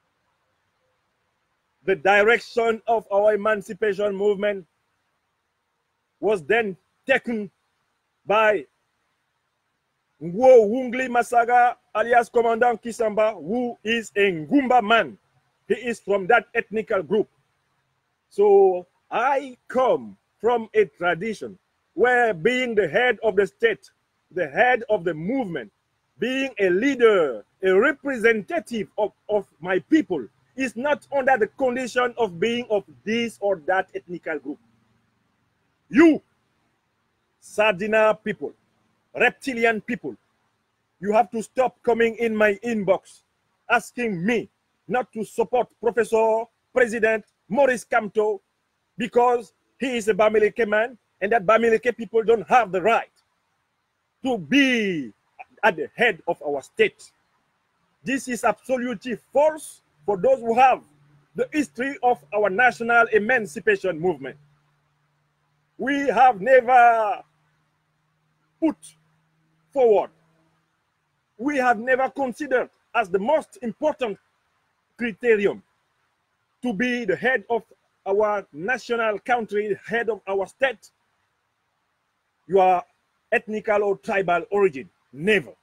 the direction of our emancipation movement was then taken by Ngwo Wungli Masaga, alias Commandant Kisamba, who is a Ngumba man. He is from that ethnical group. So I come from a tradition where being the head of the state, the head of the movement, being a leader, a representative of, of my people, is not under the condition of being of this or that ethnical group. You, Sardina people, reptilian people, you have to stop coming in my inbox asking me not to support Professor President Maurice Kamto because he is a Bamileke man and that Bamileke people don't have the right to be at the head of our state. This is absolutely false for those who have the history of our national emancipation movement. We have never put forward, we have never considered as the most important criterion to be the head of our national country, head of our state, your ethnical or tribal origin. Never.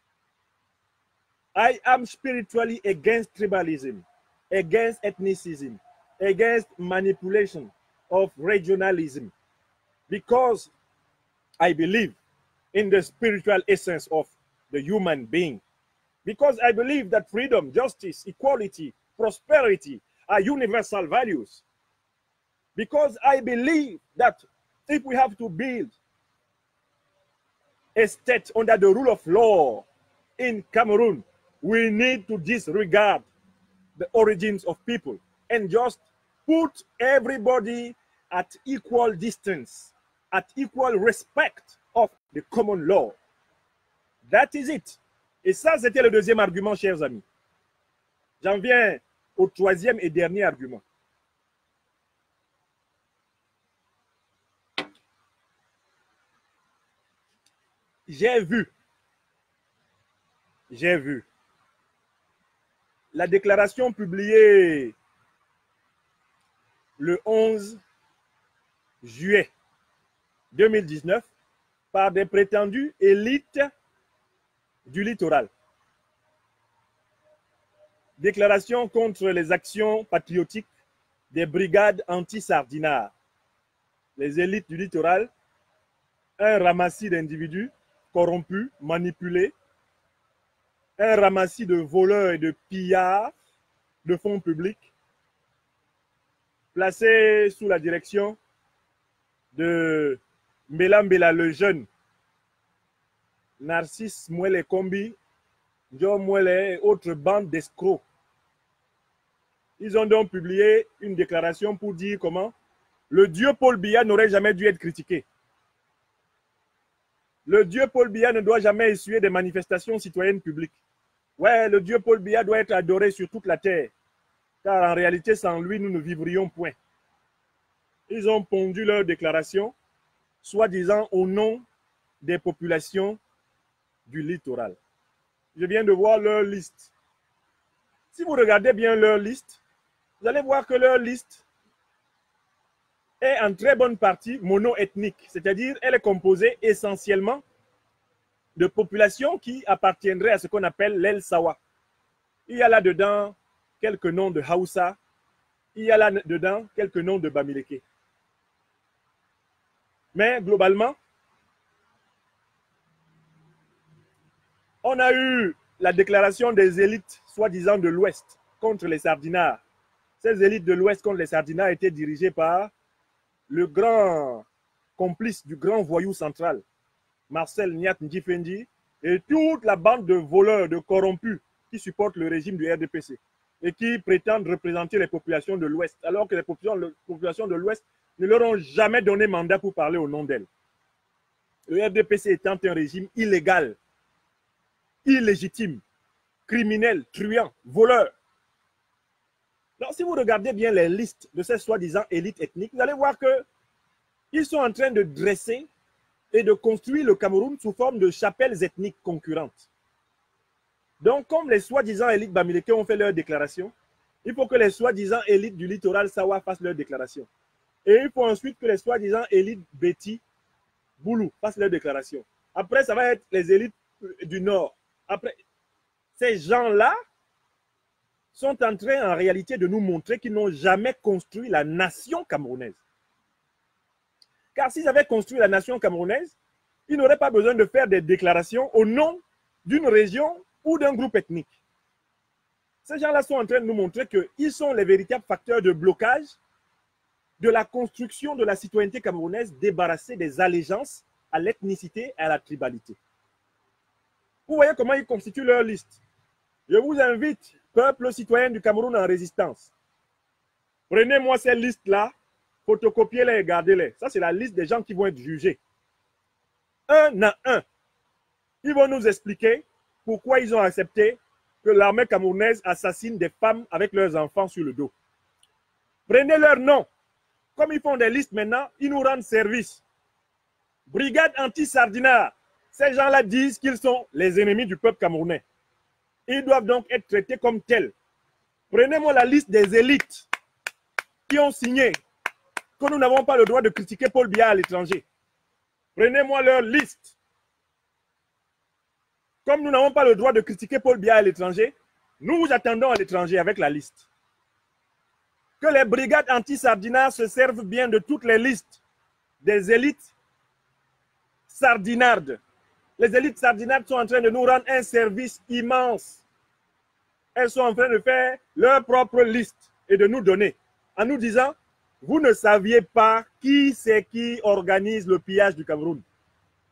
I am spiritually against tribalism, against ethnicism, against manipulation of regionalism, because I believe in the spiritual essence of the human being. Because I believe that freedom, justice, equality, prosperity are universal values. Because I believe that if we have to build a state under the rule of law in Cameroon, we need to disregard the origins of people and just put everybody at equal distance, at equal respect of the common law. That is it. Et ça, c'était le deuxième argument, chers amis. J'en viens au troisième et dernier argument. J'ai vu, j'ai vu la déclaration publiée le onze juillet deux mille dix-neuf par des prétendues élites du littoral. Déclaration contre les actions patriotiques des brigades anti-sardinards. Les élites du littoral, un ramassis d'individus corrompus, manipulés, un ramassis de voleurs et de pillards de fonds publics, placés sous la direction de Mbela Mbela le jeune, Narcisse Mouele Kombi, Joe Mouele et autres bandes d'escrocs. Ils ont donc publié une déclaration pour dire comment le dieu Paul Biya n'aurait jamais dû être critiqué. Le dieu Paul Biya ne doit jamais essuyer des manifestations citoyennes publiques. Ouais, le dieu Paul Biya doit être adoré sur toute la terre, car en réalité, sans lui, nous ne vivrions point. Ils ont pondu leur déclaration, soi-disant au nom des populations du littoral. Je viens de voir leur liste. Si vous regardez bien leur liste, vous allez voir que leur liste est en très bonne partie mono-ethnique, c'est-à-dire elle est composée essentiellement de populations qui appartiendraient à ce qu'on appelle l'El Sawa. Il y a là-dedans quelques noms de Hausa, il y a là-dedans quelques noms de Bamileke. Mais globalement, on a eu la déclaration des élites soi-disant de l'Ouest contre les sardinards. Ces élites de l'Ouest contre les sardinards étaient dirigées par le grand complice du grand voyou central, Marcel Nyat Ndjifendi, et toute la bande de voleurs, de corrompus qui supportent le régime du R D P C et qui prétendent représenter les populations de l'Ouest, alors que les populations de l'Ouest ne leur ont jamais donné mandat pour parler au nom d'elles. Le R D P C étant un régime illégal, illégitime, criminel, truand, voleur. Alors, si vous regardez bien les listes de ces soi-disant élites ethniques, vous allez voir qu'ils sont en train de dresser et de construire le Cameroun sous forme de chapelles ethniques concurrentes. Donc, comme les soi-disant élites Bamileke ont fait leur déclaration, il faut que les soi-disant élites du littoral Sawa fassent leur déclaration. Et il faut ensuite que les soi-disant élites Beti, Boulou fassent leur déclaration. Après, ça va être les élites du Nord. Après, ces gens-là sont en train en réalité de nous montrer qu'ils n'ont jamais construit la nation camerounaise. Car s'ils avaient construit la nation camerounaise, ils n'auraient pas besoin de faire des déclarations au nom d'une région ou d'un groupe ethnique. Ces gens-là sont en train de nous montrer qu'ils sont les véritables facteurs de blocage de la construction de la citoyenneté camerounaise débarrassée des allégeances à l'ethnicité et à la tribalité. Vous voyez comment ils constituent leur liste. Je vous invite, peuple citoyen du Cameroun en résistance. Prenez-moi ces listes-là, photocopiez-les et gardez-les. Ça, c'est la liste des gens qui vont être jugés. Un à un. Ils vont nous expliquer pourquoi ils ont accepté que l'armée camerounaise assassine des femmes avec leurs enfants sur le dos. Prenez leurs noms. Comme ils font des listes maintenant, ils nous rendent service. Brigade anti-sardinard. Ces gens-là disent qu'ils sont les ennemis du peuple camerounais. Ils doivent donc être traités comme tels. Prenez-moi la liste des élites qui ont signé que nous n'avons pas le droit de critiquer Paul Biya à l'étranger. Prenez-moi leur liste. Comme nous n'avons pas le droit de critiquer Paul Biya à l'étranger, nous vous attendons à l'étranger avec la liste. Que les brigades anti-sardinards se servent bien de toutes les listes des élites sardinardes. Les élites sardinardes sont en train de nous rendre un service immense. Elles sont en train de faire leur propre liste et de nous donner, en nous disant, vous ne saviez pas qui c'est qui organise le pillage du Cameroun.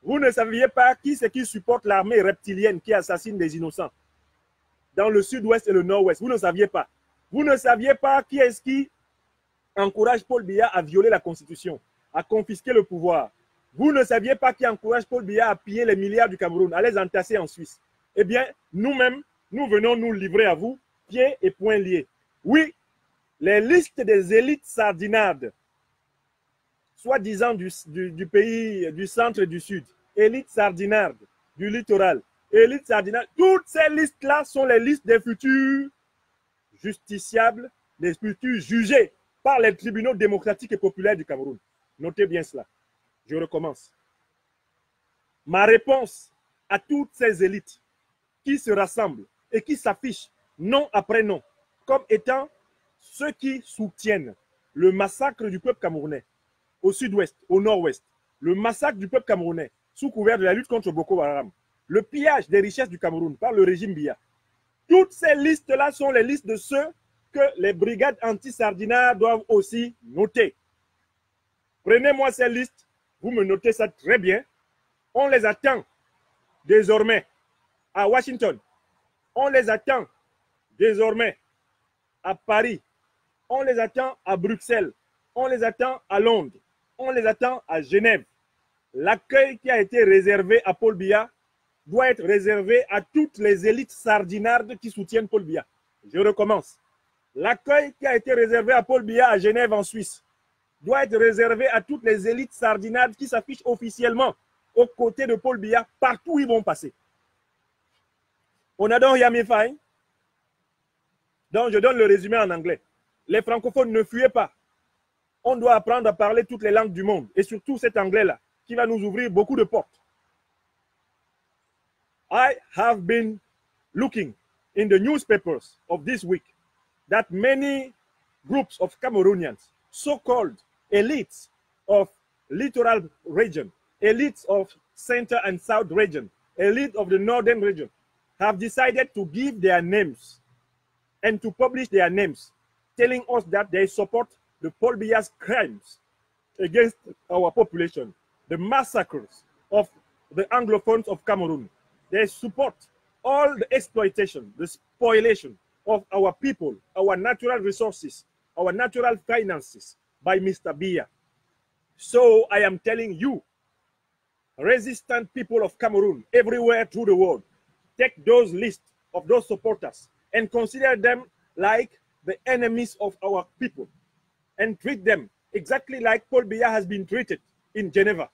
Vous ne saviez pas qui c'est qui supporte l'armée reptilienne qui assassine des innocents dans le sud-ouest et le nord-ouest. Vous ne saviez pas. Vous ne saviez pas qui est-ce qui encourage Paul Biya à violer la Constitution, à confisquer le pouvoir. Vous ne saviez pas qui encourage Paul Biya à piller les milliards du Cameroun, à les entasser en Suisse. Eh bien, nous-mêmes, nous venons nous livrer à vous, pieds et poings liés. Oui, les listes des élites sardinardes, soi-disant du, du, du pays, du centre et du sud, élites sardinardes du littoral, élites sardinardes, toutes ces listes-là sont les listes des futurs justiciables, des futurs jugés par les tribunaux démocratiques et populaires du Cameroun. Notez bien cela. Je recommence. Ma réponse à toutes ces élites qui se rassemblent et qui s'affichent nom après nom comme étant ceux qui soutiennent le massacre du peuple camerounais au sud-ouest, au nord-ouest, le massacre du peuple camerounais sous couvert de la lutte contre Boko Haram, le pillage des richesses du Cameroun par le régime Biya. Toutes ces listes-là sont les listes de ceux que les brigades anti-sardinards doivent aussi noter. Prenez-moi ces listes, vous me notez ça très bien. On les attend désormais à Washington. On les attend désormais à Paris. On les attend à Bruxelles. On les attend à Londres. On les attend à Genève. L'accueil qui a été réservé à Paul Biya doit être réservé à toutes les élites sardinardes qui soutiennent Paul Biya. Je recommence. L'accueil qui a été réservé à Paul Biya à Genève en Suisse doit être réservé à toutes les élites sardinardes qui s'affichent officiellement aux côtés de Paul Biya partout où ils vont passer. On a donc Yami Faye. Donc je donne le résumé en anglais. Les francophones ne fuyez pas. On doit apprendre à parler toutes les langues du monde et surtout cet anglais-là qui va nous ouvrir beaucoup de portes. I have been looking in the newspapers of this week that many groups of Cameroonians, so-called elites of littoral region, elites of center and south region, elite of the northern region, have decided to give their names and to publish their names, telling us that they support the Paul Biya's crimes against our population, the massacres of the Anglophones of Cameroon. They support all the exploitation, the spoliation of our people, our natural resources, our natural finances by Mister Biya. So I am telling you, resistant people of Cameroon everywhere through the world, take those lists of those supporters and consider them like the enemies of our people and treat them exactly like Paul Biya has been treated in Geneva.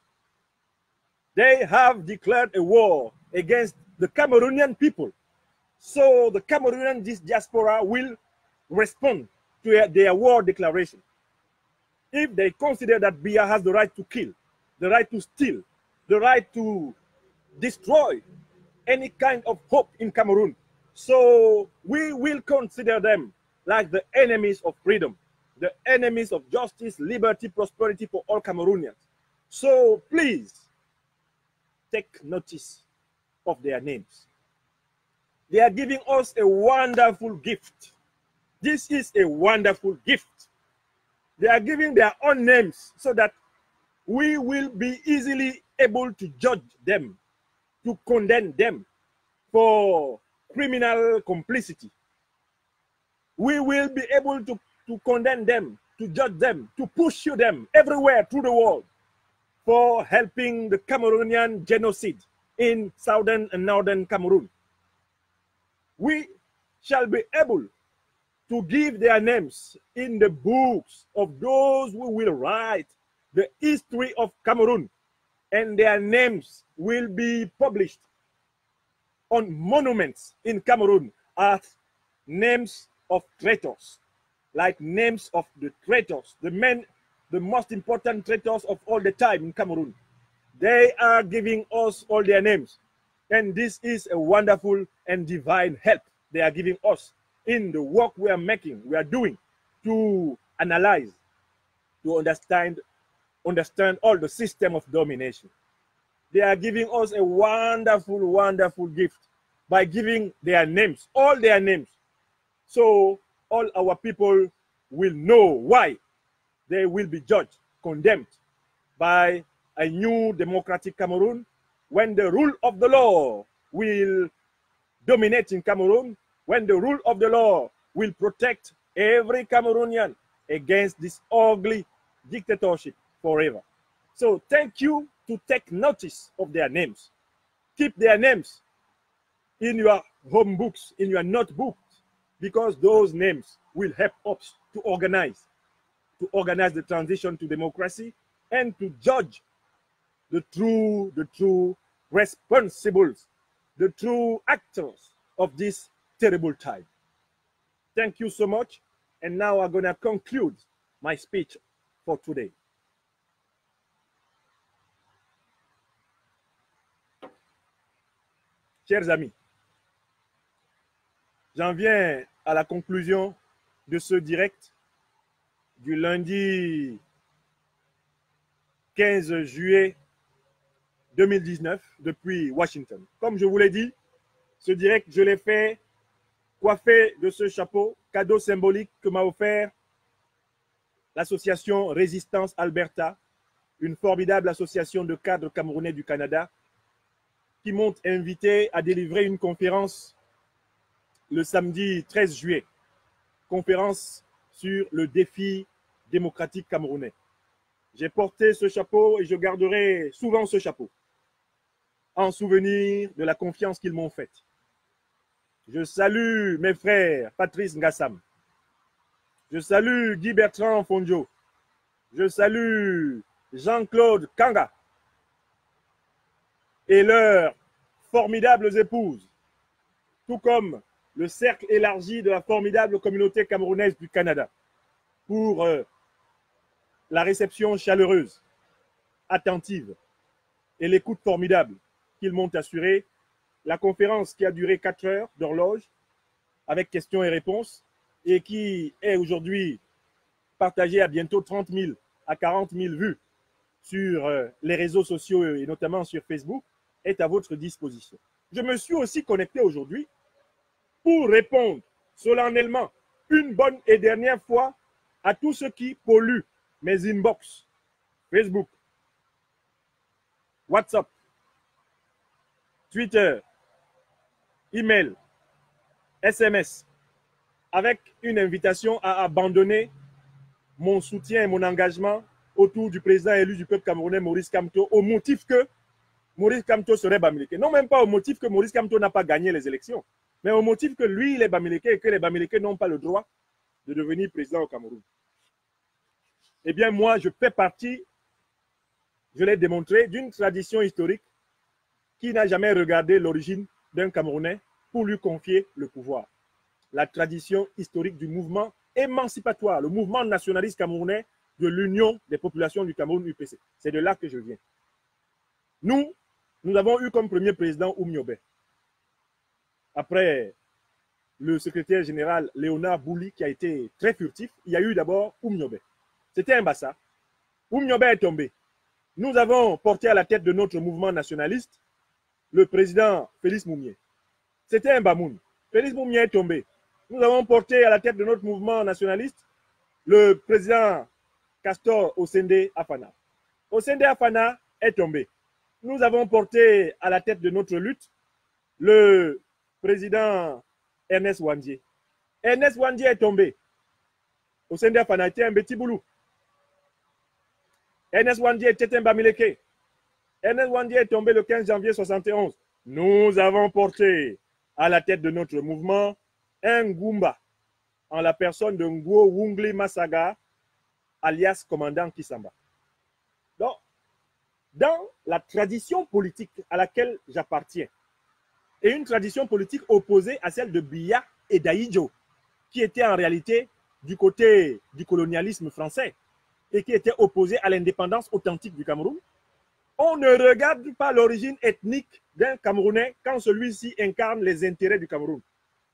They have declared a war against the Cameroonian people. So the Cameroonian diaspora will respond to their war declaration. If they consider that Biya has the right to kill, the right to steal, the right to destroy any kind of hope in Cameroon, so we will consider them like the enemies of freedom, the enemies of justice, liberty, prosperity for all Cameroonians. So please take notice of their names. They are giving us a wonderful gift. This is a wonderful gift. They are giving their own names so that we will be easily able to judge them, to condemn them for criminal complicity. We will be able to, to condemn them, to judge them, to pursue them everywhere through the world for helping the Cameroonian genocide in southern and northern Cameroon. We shall be able to give their names in the books of those who will write the history of Cameroon, and their names will be published on monuments in Cameroon as names of traitors, like names of the traitors, the men, the most important traitors of all the time in Cameroon. They are giving us all their names, and this is a wonderful and divine help they are giving us in the work we are making, we are doing to analyze, to understand, understand all the system of domination. They are giving us a wonderful, wonderful gift by giving their names, all their names. So all our people will know why they will be judged, condemned by a new democratic Cameroon when the rule of the law will dominate in Cameroon, when the rule of the law will protect every Cameroonian against this ugly dictatorship forever. So thank you to take notice of their names. Keep their names in your home books, in your notebooks, because those names will help us to organize, to organize the transition to democracy and to judge the true, the true responsibles, the true actors of this terrible time. Thank you so much. And now I'm going to conclude my speech for today. Chers amis, j'en viens à la conclusion de ce direct du lundi quinze juillet deux mille dix-neuf depuis Washington. Comme je vous l'ai dit, ce direct, je l'ai fait coiffé de ce chapeau, cadeau symbolique que m'a offert l'association Résistance Alberta, une formidable association de cadres camerounais du Canada, qui m'ont invité à délivrer une conférence le samedi treize juillet, conférence sur le défi démocratique camerounais. J'ai porté ce chapeau et je garderai souvent ce chapeau en souvenir de la confiance qu'ils m'ont faite. Je salue mes frères Patrice Ngassam, je salue Guy Bertrand Fondjo, je salue Jean-Claude Kanga et leurs formidables épouses, tout comme le cercle élargi de la formidable communauté camerounaise du Canada, pour euh, la réception chaleureuse, attentive et l'écoute formidable qu'ils m'ont assurée. La conférence qui a duré quatre heures d'horloge avec questions et réponses et qui est aujourd'hui partagée à bientôt trente mille à quarante mille vues sur euh, les réseaux sociaux et notamment sur Facebook, est à votre disposition. Je me suis aussi connecté aujourd'hui pour répondre solennellement une bonne et dernière fois à tous ceux qui polluent mes inbox, Facebook, WhatsApp, Twitter, email, S M S, avec une invitation à abandonner mon soutien et mon engagement autour du président élu du peuple camerounais, Maurice Kamto, au motif que Maurice Kamto serait Bamileke. Non, même pas au motif que Maurice Kamto n'a pas gagné les élections, mais au motif que lui, il est Bamileke et que les Bamileke n'ont pas le droit de devenir président au Cameroun. Eh bien, moi, je fais partie, je l'ai démontré, d'une tradition historique qui n'a jamais regardé l'origine d'un Camerounais pour lui confier le pouvoir. La tradition historique du mouvement émancipatoire, le mouvement nationaliste camerounais de l'Union des populations du Cameroun, U P C. C'est de là que je viens. Nous, nous avons eu comme premier président Oumniobé. Après le secrétaire général Léonard Bouli, qui a été très furtif, il y a eu d'abord Oumniobé. C'était un bassa. Oumniobé est tombé. Nous avons porté à la tête de notre mouvement nationaliste le président Félix Moumié. C'était un Bamoun. Félix Moumié est tombé. Nous avons porté à la tête de notre mouvement nationaliste le président Castor Osende Afana. Osende Afana est tombé. Nous avons porté à la tête de notre lutte le président Ernest Wandier. Ernest Wandier est tombé. Osende Afana était un petit boulot. Ernest Wandier était un Bamileke. Ernest Wandier est tombé le quinze janvier soixante et onze. Nous avons porté à la tête de notre mouvement un Goumba en la personne de Ngo Wungli Masaga, alias commandant Kisamba. Donc, dans la tradition politique à laquelle j'appartiens, et une tradition politique opposée à celle de Biya et d'Aïdjo, qui était en réalité du côté du colonialisme français et qui était opposée à l'indépendance authentique du Cameroun, on ne regarde pas l'origine ethnique d'un Camerounais quand celui-ci incarne les intérêts du Cameroun.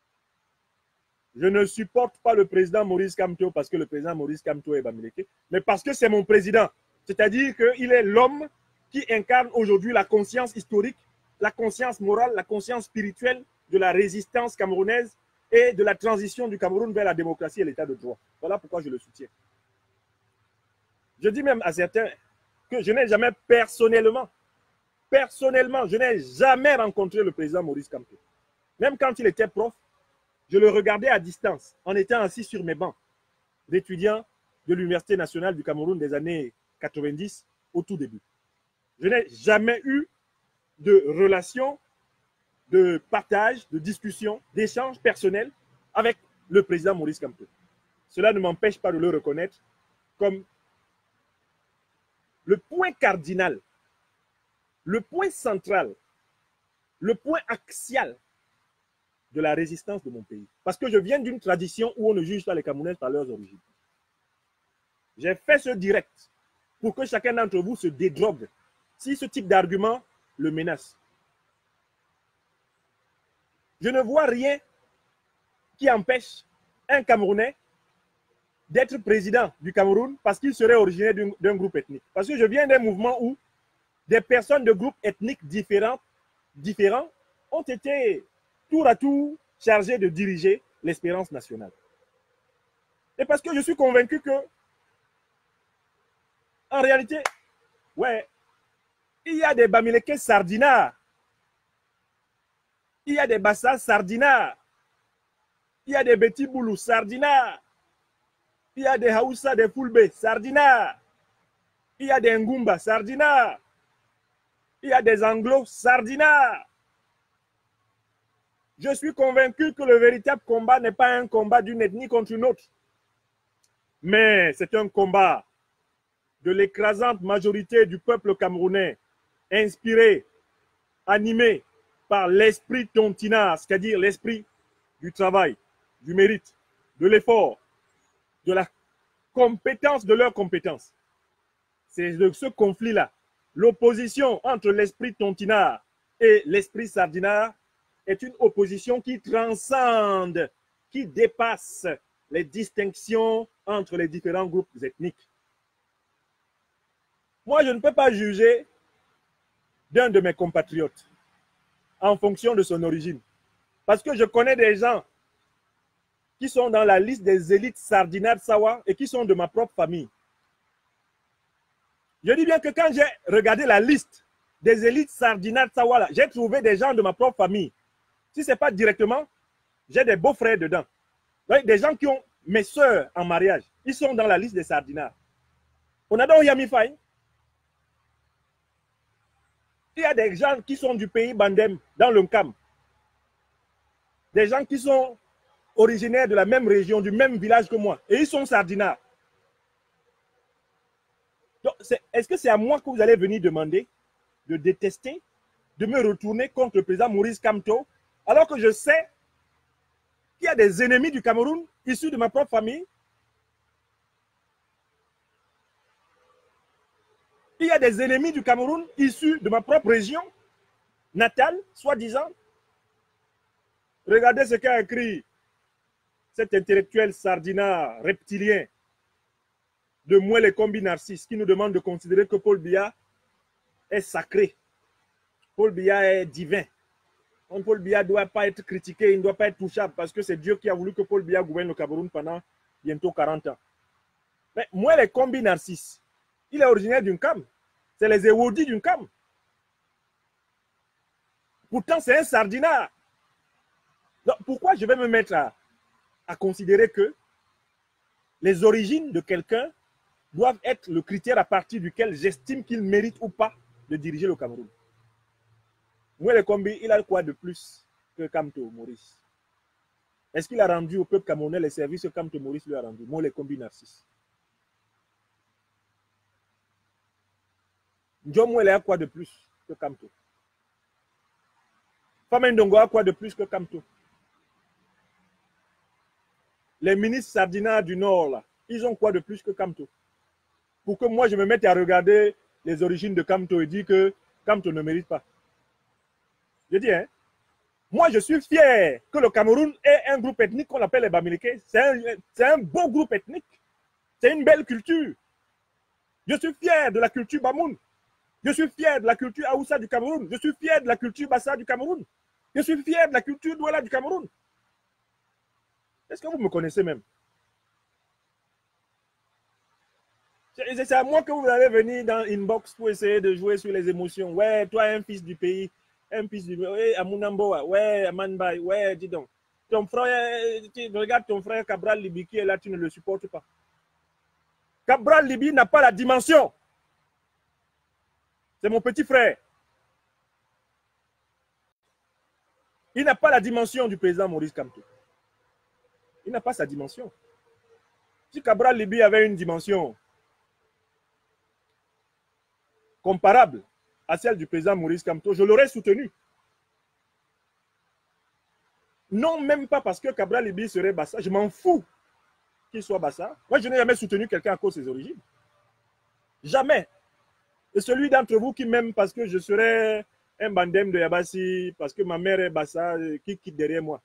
Je ne supporte pas le président Maurice Kamto parce que le président Maurice Kamto est Bamileke, mais parce que c'est mon président. C'est-à-dire qu'il est l'homme qui incarne aujourd'hui la conscience historique, la conscience morale, la conscience spirituelle de la résistance camerounaise et de la transition du Cameroun vers la démocratie et l'état de droit. Voilà pourquoi je le soutiens. Je dis même à certains que je n'ai jamais personnellement Personnellement, je n'ai jamais rencontré le président Maurice Kamto. Même quand il était prof, je le regardais à distance, en étant assis sur mes bancs d'étudiants de l'Université nationale du Cameroun des années quatre-vingt-dix au tout début. Je n'ai jamais eu de relation, de partage, de discussion, d'échange personnel avec le président Maurice Kamto. Cela ne m'empêche pas de le reconnaître comme le point cardinal, le point central, le point axial de la résistance de mon pays. Parce que je viens d'une tradition où on ne juge pas les Camerounais par leurs origines. J'ai fait ce direct pour que chacun d'entre vous se dédrogue si ce type d'argument le menace. Je ne vois rien qui empêche un Camerounais d'être président du Cameroun parce qu'il serait originaire d'un groupe ethnique. Parce que je viens d'un mouvement où des personnes de groupes ethniques différents, différents ont été tour à tour chargées de diriger l'espérance nationale. Et parce que je suis convaincu que, en réalité, ouais, il y a des Bamileke sardinards, il y a des Bassa sardinards, il y a des Beti Boulou sardinards, il y a des Haoussa, des Fulbe sardinards, il y a des Ngumba sardinards, il y a des Anglo sardinards. Je suis convaincu que le véritable combat n'est pas un combat d'une ethnie contre une autre, mais c'est un combat de l'écrasante majorité du peuple camerounais, inspiré, animé par l'esprit tontinard, c'est-à-dire l'esprit du travail, du mérite, de l'effort, de la compétence de leurs compétences. C'est de ce conflit-là. L'opposition entre l'esprit tontinard et l'esprit sardinard est une opposition qui transcende, qui dépasse les distinctions entre les différents groupes ethniques. Moi, je ne peux pas juger d'un de mes compatriotes en fonction de son origine. Parce que je connais des gens qui sont dans la liste des élites sardinards Sawa et qui sont de ma propre famille. Je dis bien que quand j'ai regardé la liste des élites sardinards Sawa, j'ai trouvé des gens de ma propre famille. Si ce n'est pas directement, j'ai des beaux-frères dedans. Des gens qui ont mes soeurs en mariage. Ils sont dans la liste des sardinards. On a donc Yami Faye. Il y a des gens qui sont du pays Bandem, dans le Nkam. Des gens qui sont originaires de la même région, du même village que moi. Et ils sont sardinards. Est-ce que c'est à moi que vous allez venir demander de détester, de me retourner contre le président Maurice Kamto, alors que je sais qu'il y a des ennemis du Cameroun issus de ma propre famille? Il y a des ennemis du Cameroun issus de ma propre région natale, soi-disant. Regardez ce qu'a écrit cet intellectuel sardinard reptilien de Mouelle Kombi Narcisse qui nous demande de considérer que Paul Biya est sacré. Paul Biya est divin. Donc Paul Biya ne doit pas être critiqué, il ne doit pas être touchable parce que c'est Dieu qui a voulu que Paul Biya gouverne le Cameroun pendant bientôt quarante ans. Mais Mouelle Kombi Narcisse, il est originaire d'une Cam. C'est les Ewodi d'une Cam. Pourtant, c'est un sardinard. Donc, pourquoi je vais me mettre à, à considérer que les origines de quelqu'un doivent être le critère à partir duquel j'estime qu'il mérite ou pas de diriger le Cameroun? Mouelle Kombi, il a quoi de plus que Kamto Maurice? Est-ce qu'il a rendu au peuple camerounais les services que Kamto Maurice lui a rendu? Mouelle Kombi Narcisse. Njomouelle a quoi de plus que Kamto? Famendongo a quoi de plus que Kamto? Les ministres sardinards du Nord, là, ils ont quoi de plus que Kamto? Pour que moi, je me mette à regarder les origines de Kamto et dire que Kamto ne mérite pas. Je dis, hein, moi, je suis fier que le Cameroun ait un groupe ethnique qu'on appelle les Bamileke. C'est un, un beau groupe ethnique. C'est une belle culture. Je suis fier de la culture Bamoun. Je suis fier de la culture Aoussa du Cameroun. Je suis fier de la culture Bassa du Cameroun. Je suis fier de la culture Douala du Cameroun. Est-ce que vous me connaissez même? C'est à moi que vous allez venir dans Inbox pour essayer de jouer sur les émotions. Ouais, toi, un fils du pays, un fils du pays, ouais, Amunamboa, ouais, Amanbay, ouais, dis donc. Ton frère, tu regardes ton frère Cabral Libi qui est là, tu ne le supportes pas. Cabral Libi n'a pas la dimension. C'est mon petit frère. Il n'a pas la dimension du président Maurice Kamto. Il n'a pas sa dimension. Si Cabral Libi avait une dimension comparable à celle du président Maurice Kamto, je l'aurais soutenu. Non, même pas parce que Cabral Libi serait Bassa. Je m'en fous qu'il soit Bassa. Moi, je n'ai jamais soutenu quelqu'un à cause de ses origines. Jamais. Et celui d'entre vous qui m'aime parce que je serais un bandem de Yabassi, parce que ma mère est Bassa, qui quitte derrière moi.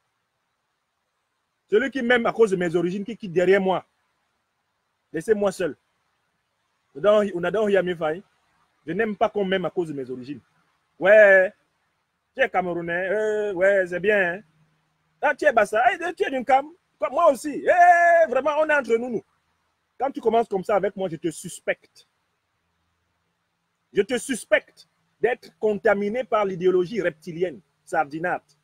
Celui qui m'aime à cause de mes origines, qui quitte derrière moi. Laissez-moi seul. On a dans Yamifai. Je n'aime pas qu'on m'aime à cause de mes origines. Ouais, tu es Camerounais, euh, ouais, c'est bien. Hein? Ah, tu es Bassa, hey, tu es d'une Cam. Moi aussi. Hey, vraiment, on est entre nous, nous. Quand tu commences comme ça avec moi, je te suspecte. Je te suspecte d'être contaminé par l'idéologie reptilienne, sardinate.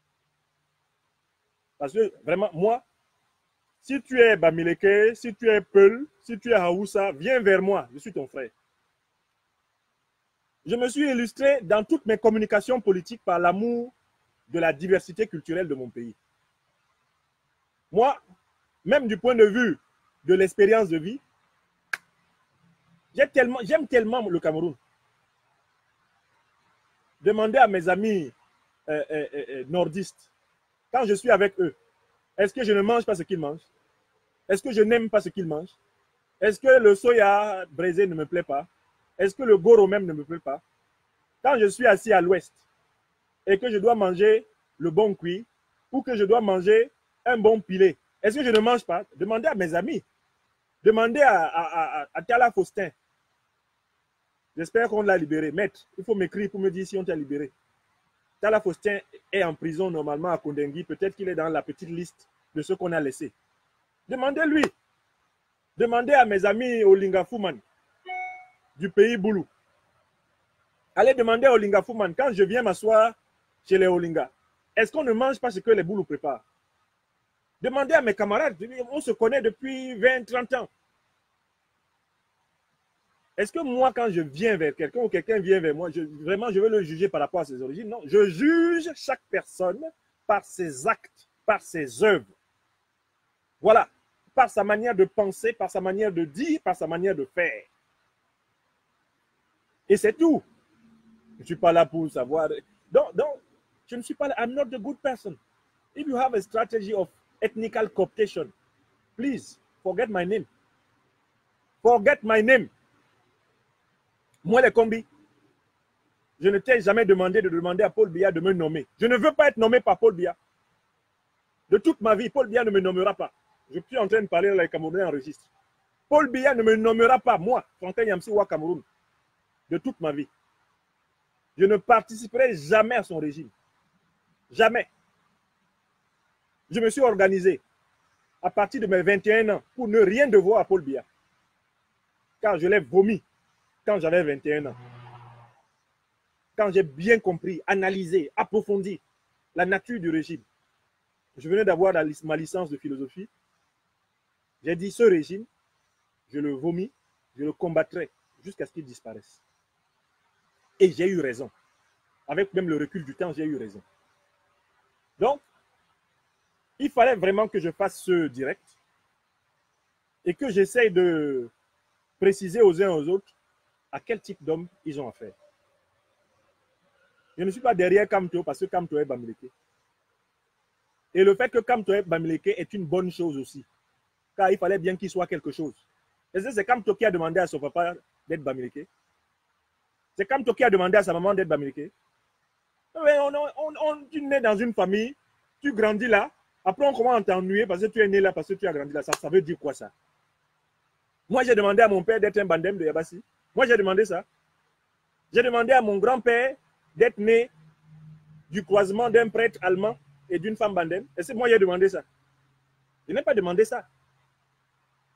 Parce que vraiment, moi, si tu es Bamileke, si tu es Peul, si tu es Haoussa, viens vers moi, je suis ton frère. Je me suis illustré dans toutes mes communications politiques par l'amour de la diversité culturelle de mon pays. Moi, même du point de vue de l'expérience de vie, j'aime tellement, j'aime tellement le Cameroun. Demandez à mes amis euh, euh, euh, nordistes, quand je suis avec eux, est-ce que je ne mange pas ce qu'ils mangent? Est-ce que je n'aime pas ce qu'ils mangent? Est-ce que le soya braisé ne me plaît pas? Est-ce que le goro même ne me plaît pas? Quand je suis assis à l'ouest et que je dois manger le bon cuit ou que je dois manger un bon pilé, est-ce que je ne mange pas? Demandez à mes amis. Demandez à, à, à, à Tala Faustin. J'espère qu'on l'a libéré. Maître, il faut m'écrire pour me dire si on t'a libéré. Tala Faustin est en prison normalement à Kondengui. Peut-être qu'il est dans la petite liste de ceux qu'on a laissés. Demandez-lui. Demandez à mes amis Olinga Fouman du pays Boulou. Allez demander à Olinga Fouman, quand je viens m'asseoir chez les Olinga, est-ce qu'on ne mange pas ce que les Boulous préparent? Demandez à mes camarades, on se connaît depuis vingt, trente ans. Est-ce que moi, quand je viens vers quelqu'un ou quelqu'un vient vers moi, je, vraiment je veux le juger par rapport à ses origines? Non, je juge chaque personne par ses actes, par ses œuvres. Voilà, par sa manière de penser, par sa manière de dire, par sa manière de faire. Et c'est tout. Je ne suis pas là pour savoir. Donc, donc, je ne suis pas là. I'm not a good person. If you have a strategy of ethnical cooptation, please forget my name. Forget my name. Moi, les combis, je ne t'ai jamais demandé de demander à Paul Biya de me nommer. Je ne veux pas être nommé par Paul Biya. De toute ma vie, Paul Biya ne me nommera pas. Je suis en train de parler avec les Camerounais en registre. Paul Biya ne me nommera pas, moi, Franklin Yamsiwa Cameroun, de toute ma vie. Je ne participerai jamais à son régime. Jamais. Je me suis organisé à partir de mes vingt et un ans pour ne rien devoir à Paul Biya. Car je l'ai vomi quand j'avais vingt et un ans. Quand j'ai bien compris, analysé, approfondi la nature du régime. Je venais d'avoir ma licence de philosophie. J'ai dit, ce régime, je le vomis, je le combattrai jusqu'à ce qu'il disparaisse. Et j'ai eu raison. Avec même le recul du temps, j'ai eu raison. Donc, il fallait vraiment que je fasse ce direct et que j'essaye de préciser aux uns aux autres à quel type d'homme ils ont affaire. Je ne suis pas derrière Kamto parce que Kamto est Bamileke. Et le fait que Kamto est Bamileke est une bonne chose aussi. Car il fallait bien qu'il soit quelque chose. Et c'est Kamto qui a demandé à son papa d'être Bamileke. C'est Kamto qui a demandé à sa maman d'être Bamileke. On, on, on, tu nais dans une famille, tu grandis là, après on commence à t'ennuyer parce que tu es né là, parce que tu as grandi là. Ça, ça veut dire quoi ça? Moi j'ai demandé à mon père d'être un bandem de Yabassi. Moi j'ai demandé ça. J'ai demandé à mon grand-père d'être né du croisement d'un prêtre allemand et d'une femme bandem. Et c'est moi qui ai demandé ça. Je n'ai pas demandé ça.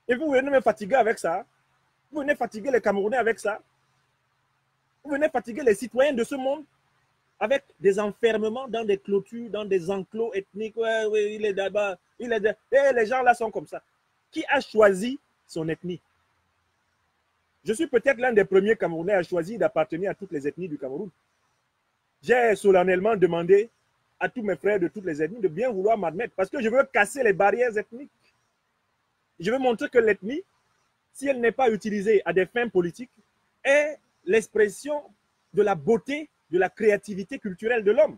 Et vous venez me fatiguer avec ça. Vous venez fatiguer les Camerounais avec ça. Vous venez fatiguer les citoyens de ce monde avec des enfermements dans des clôtures, dans des enclos ethniques. Ouais, ouais, il est là-bas. Il est de... Et les gens là sont comme ça. Qui a choisi son ethnie? Je suis peut-être l'un des premiers Camerounais à choisir d'appartenir à toutes les ethnies du Cameroun. J'ai solennellement demandé à tous mes frères de toutes les ethnies de bien vouloir m'admettre parce que je veux casser les barrières ethniques. Je veux montrer que l'ethnie, si elle n'est pas utilisée à des fins politiques, est l'expression de la beauté, de la créativité culturelle de l'homme.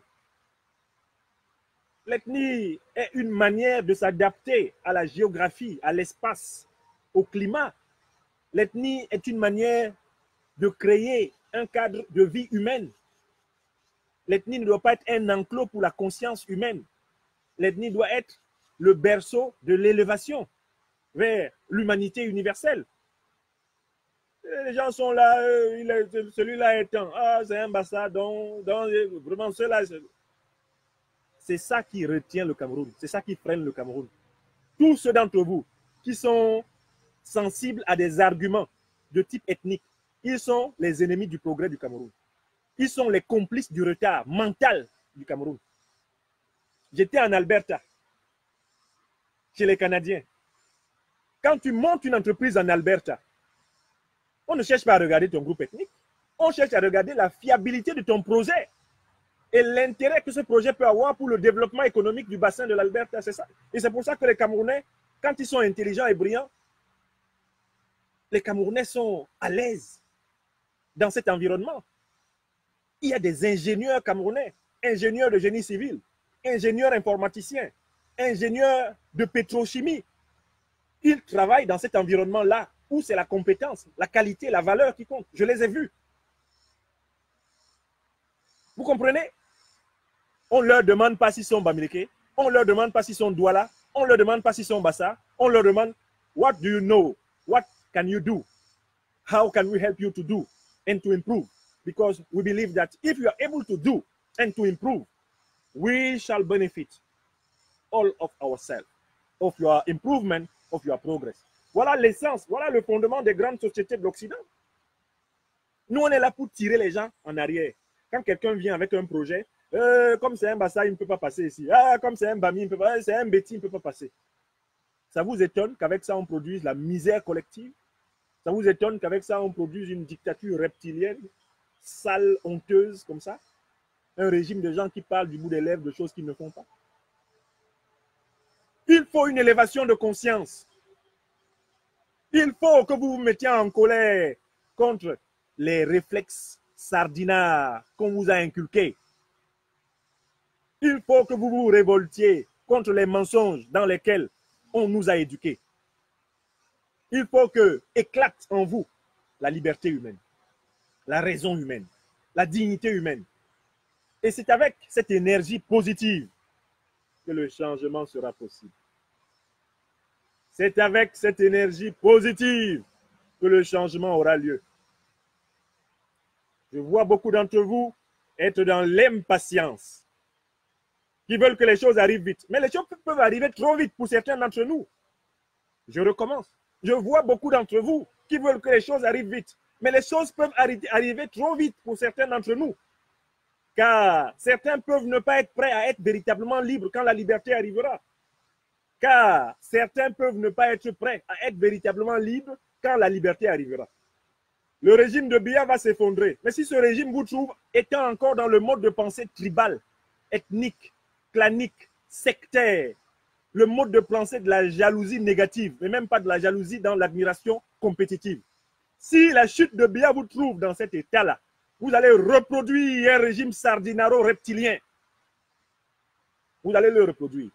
L'ethnie est une manière de s'adapter à la géographie, à l'espace, au climat. L'ethnie est une manière de créer un cadre de vie humaine. L'ethnie ne doit pas être un enclos pour la conscience humaine. L'ethnie doit être le berceau de l'élévation vers l'humanité universelle. Les gens sont là, euh, celui-là est un, ah, c'est un bastard, donc, donc vraiment, ceux-là, c'est ça qui retient le Cameroun, c'est ça qui freine le Cameroun. Tous ceux d'entre vous qui sont sensibles à des arguments de type ethnique, ils sont les ennemis du progrès du Cameroun. Ils sont les complices du retard mental du Cameroun. J'étais en Alberta, chez les Canadiens. Quand tu montes une entreprise en Alberta, on ne cherche pas à regarder ton groupe ethnique, on cherche à regarder la fiabilité de ton projet et l'intérêt que ce projet peut avoir pour le développement économique du bassin de l'Alberta, c'est ça. Et c'est pour ça que les Camerounais, quand ils sont intelligents et brillants, les Camerounais sont à l'aise dans cet environnement. Il y a des ingénieurs camerounais, ingénieurs de génie civil, ingénieurs informaticiens, ingénieurs de pétrochimie. Ils travaillent dans cet environnement-là où c'est la compétence, la qualité, la valeur qui compte. Je les ai vus. Vous comprenez? On ne leur demande pas s'ils sont Bamileke, on ne leur demande pas s'ils sont Douala, on ne leur demande pas s'ils sont Bassa, on leur demande what do you know, what can you do, how can we help you to do and to improve, because we believe that if you are able to do and to improve, we shall benefit all of ourselves, of your improvement, of your progress. Voilà l'essence, voilà le fondement des grandes sociétés de l'Occident. Nous, on est là pour tirer les gens en arrière. Quand quelqu'un vient avec un projet, euh, comme c'est un Bassa, il ne peut pas passer ici. Ah, comme c'est un Bami, il ne peut pas, c'est un Betty, il ne peut pas passer. Ça vous étonne qu'avec ça, on produise la misère collective? Ça vous étonne qu'avec ça, on produise une dictature reptilienne, sale, honteuse, comme ça? Un régime de gens qui parlent du bout des lèvres de choses qu'ils ne font pas? Il faut une élévation de conscience. Il faut que vous vous mettiez en colère contre les réflexes sardinards qu'on vous a inculqués. Il faut que vous vous révoltiez contre les mensonges dans lesquels on nous a éduqués. Il faut que éclate en vous la liberté humaine, la raison humaine, la dignité humaine. Et c'est avec cette énergie positive que le changement sera possible. C'est avec cette énergie positive que le changement aura lieu. Je vois beaucoup d'entre vous être dans l'impatience, qui veulent que les choses arrivent vite. Mais les choses peuvent arriver trop vite pour certains d'entre nous. Je recommence. Je vois beaucoup d'entre vous qui veulent que les choses arrivent vite. Mais les choses peuvent arri- arriver trop vite pour certains d'entre nous. Car certains peuvent ne pas être prêts à être véritablement libres quand la liberté arrivera. Car certains peuvent ne pas être prêts à être véritablement libres quand la liberté arrivera. Le régime de Biya va s'effondrer. Mais si ce régime vous trouve étant encore dans le mode de pensée tribal, ethnique, clanique, sectaire, le mode de pensée de la jalousie négative, mais même pas de la jalousie dans l'admiration compétitive. Si la chute de Biya vous trouve dans cet état-là, vous allez reproduire un régime sardinaro-reptilien. Vous allez le reproduire.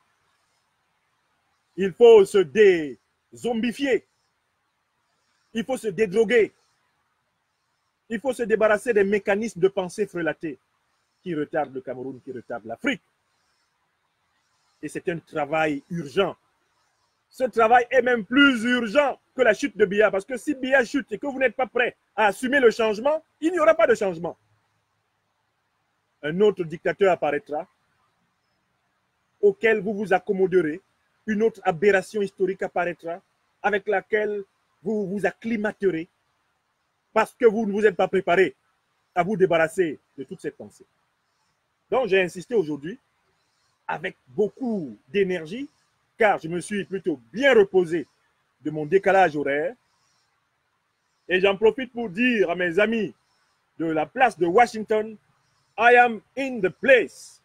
Il faut se dé-zombifier. Il faut se dédroguer. Il faut se débarrasser des mécanismes de pensée frelatés qui retardent le Cameroun, qui retardent l'Afrique. Et c'est un travail urgent. Ce travail est même plus urgent que la chute de Biya. Parce que si Biya chute et que vous n'êtes pas prêt à assumer le changement, il n'y aura pas de changement. Un autre dictateur apparaîtra auquel vous vous accommoderez. Une autre aberration historique apparaîtra avec laquelle vous vous acclimaterez parce que vous ne vous êtes pas préparé à vous débarrasser de toutes ces pensées. Donc, j'ai insisté aujourd'hui avec beaucoup d'énergie, car je me suis plutôt bien reposé de mon décalage horaire. Et j'en profite pour dire à mes amis de la place de Washington, I am in the place.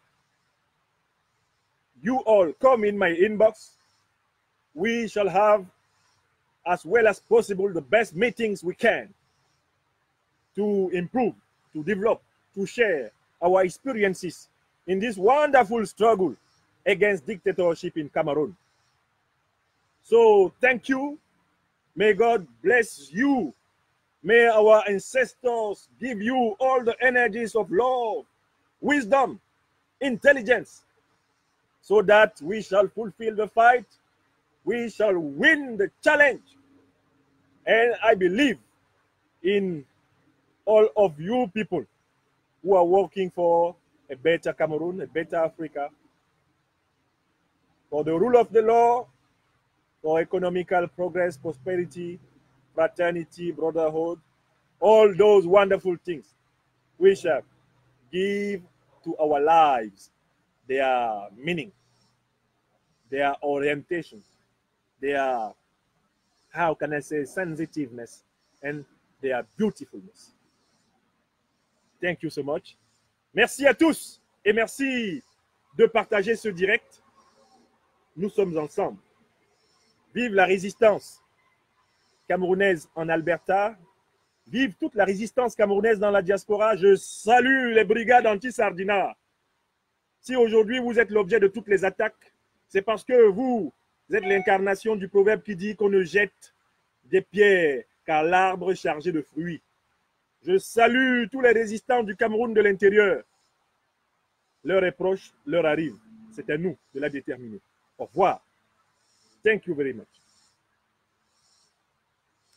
You all come in my inbox. We shall have, as well as possible, the best meetings we can to improve, to develop, to share our experiences in this wonderful struggle against dictatorship in Cameroon. So thank you. May God bless you. May our ancestors give you all the energies of love, wisdom, intelligence, so that we shall fulfill the fight. We shall win the challenge. And I believe in all of you people who are working for a better Cameroon, a better Africa, for the rule of the law, for economical progress, prosperity, fraternity, brotherhood, all those wonderful things. We shall give to our lives their meaning, their orientation, their, how can I say, sensitiveness, and their beautifulness. Thank you so much. Merci à tous et merci de partager ce direct. Nous sommes ensemble. Vive la résistance camerounaise en Alberta. Vive toute la résistance camerounaise dans la diaspora. Je salue les brigades anti-Sardina. Si aujourd'hui vous êtes l'objet de toutes les attaques, c'est parce que vous êtes l'incarnation du proverbe qui dit qu'on ne jette des pierres qu'à l'arbre chargé de fruits. Je salue tous les résistants du Cameroun de l'intérieur. Leur reproche leur arrive. C'est à nous de la déterminer. Au revoir. Thank you very much.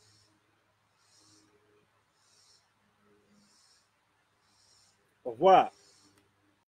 Au revoir.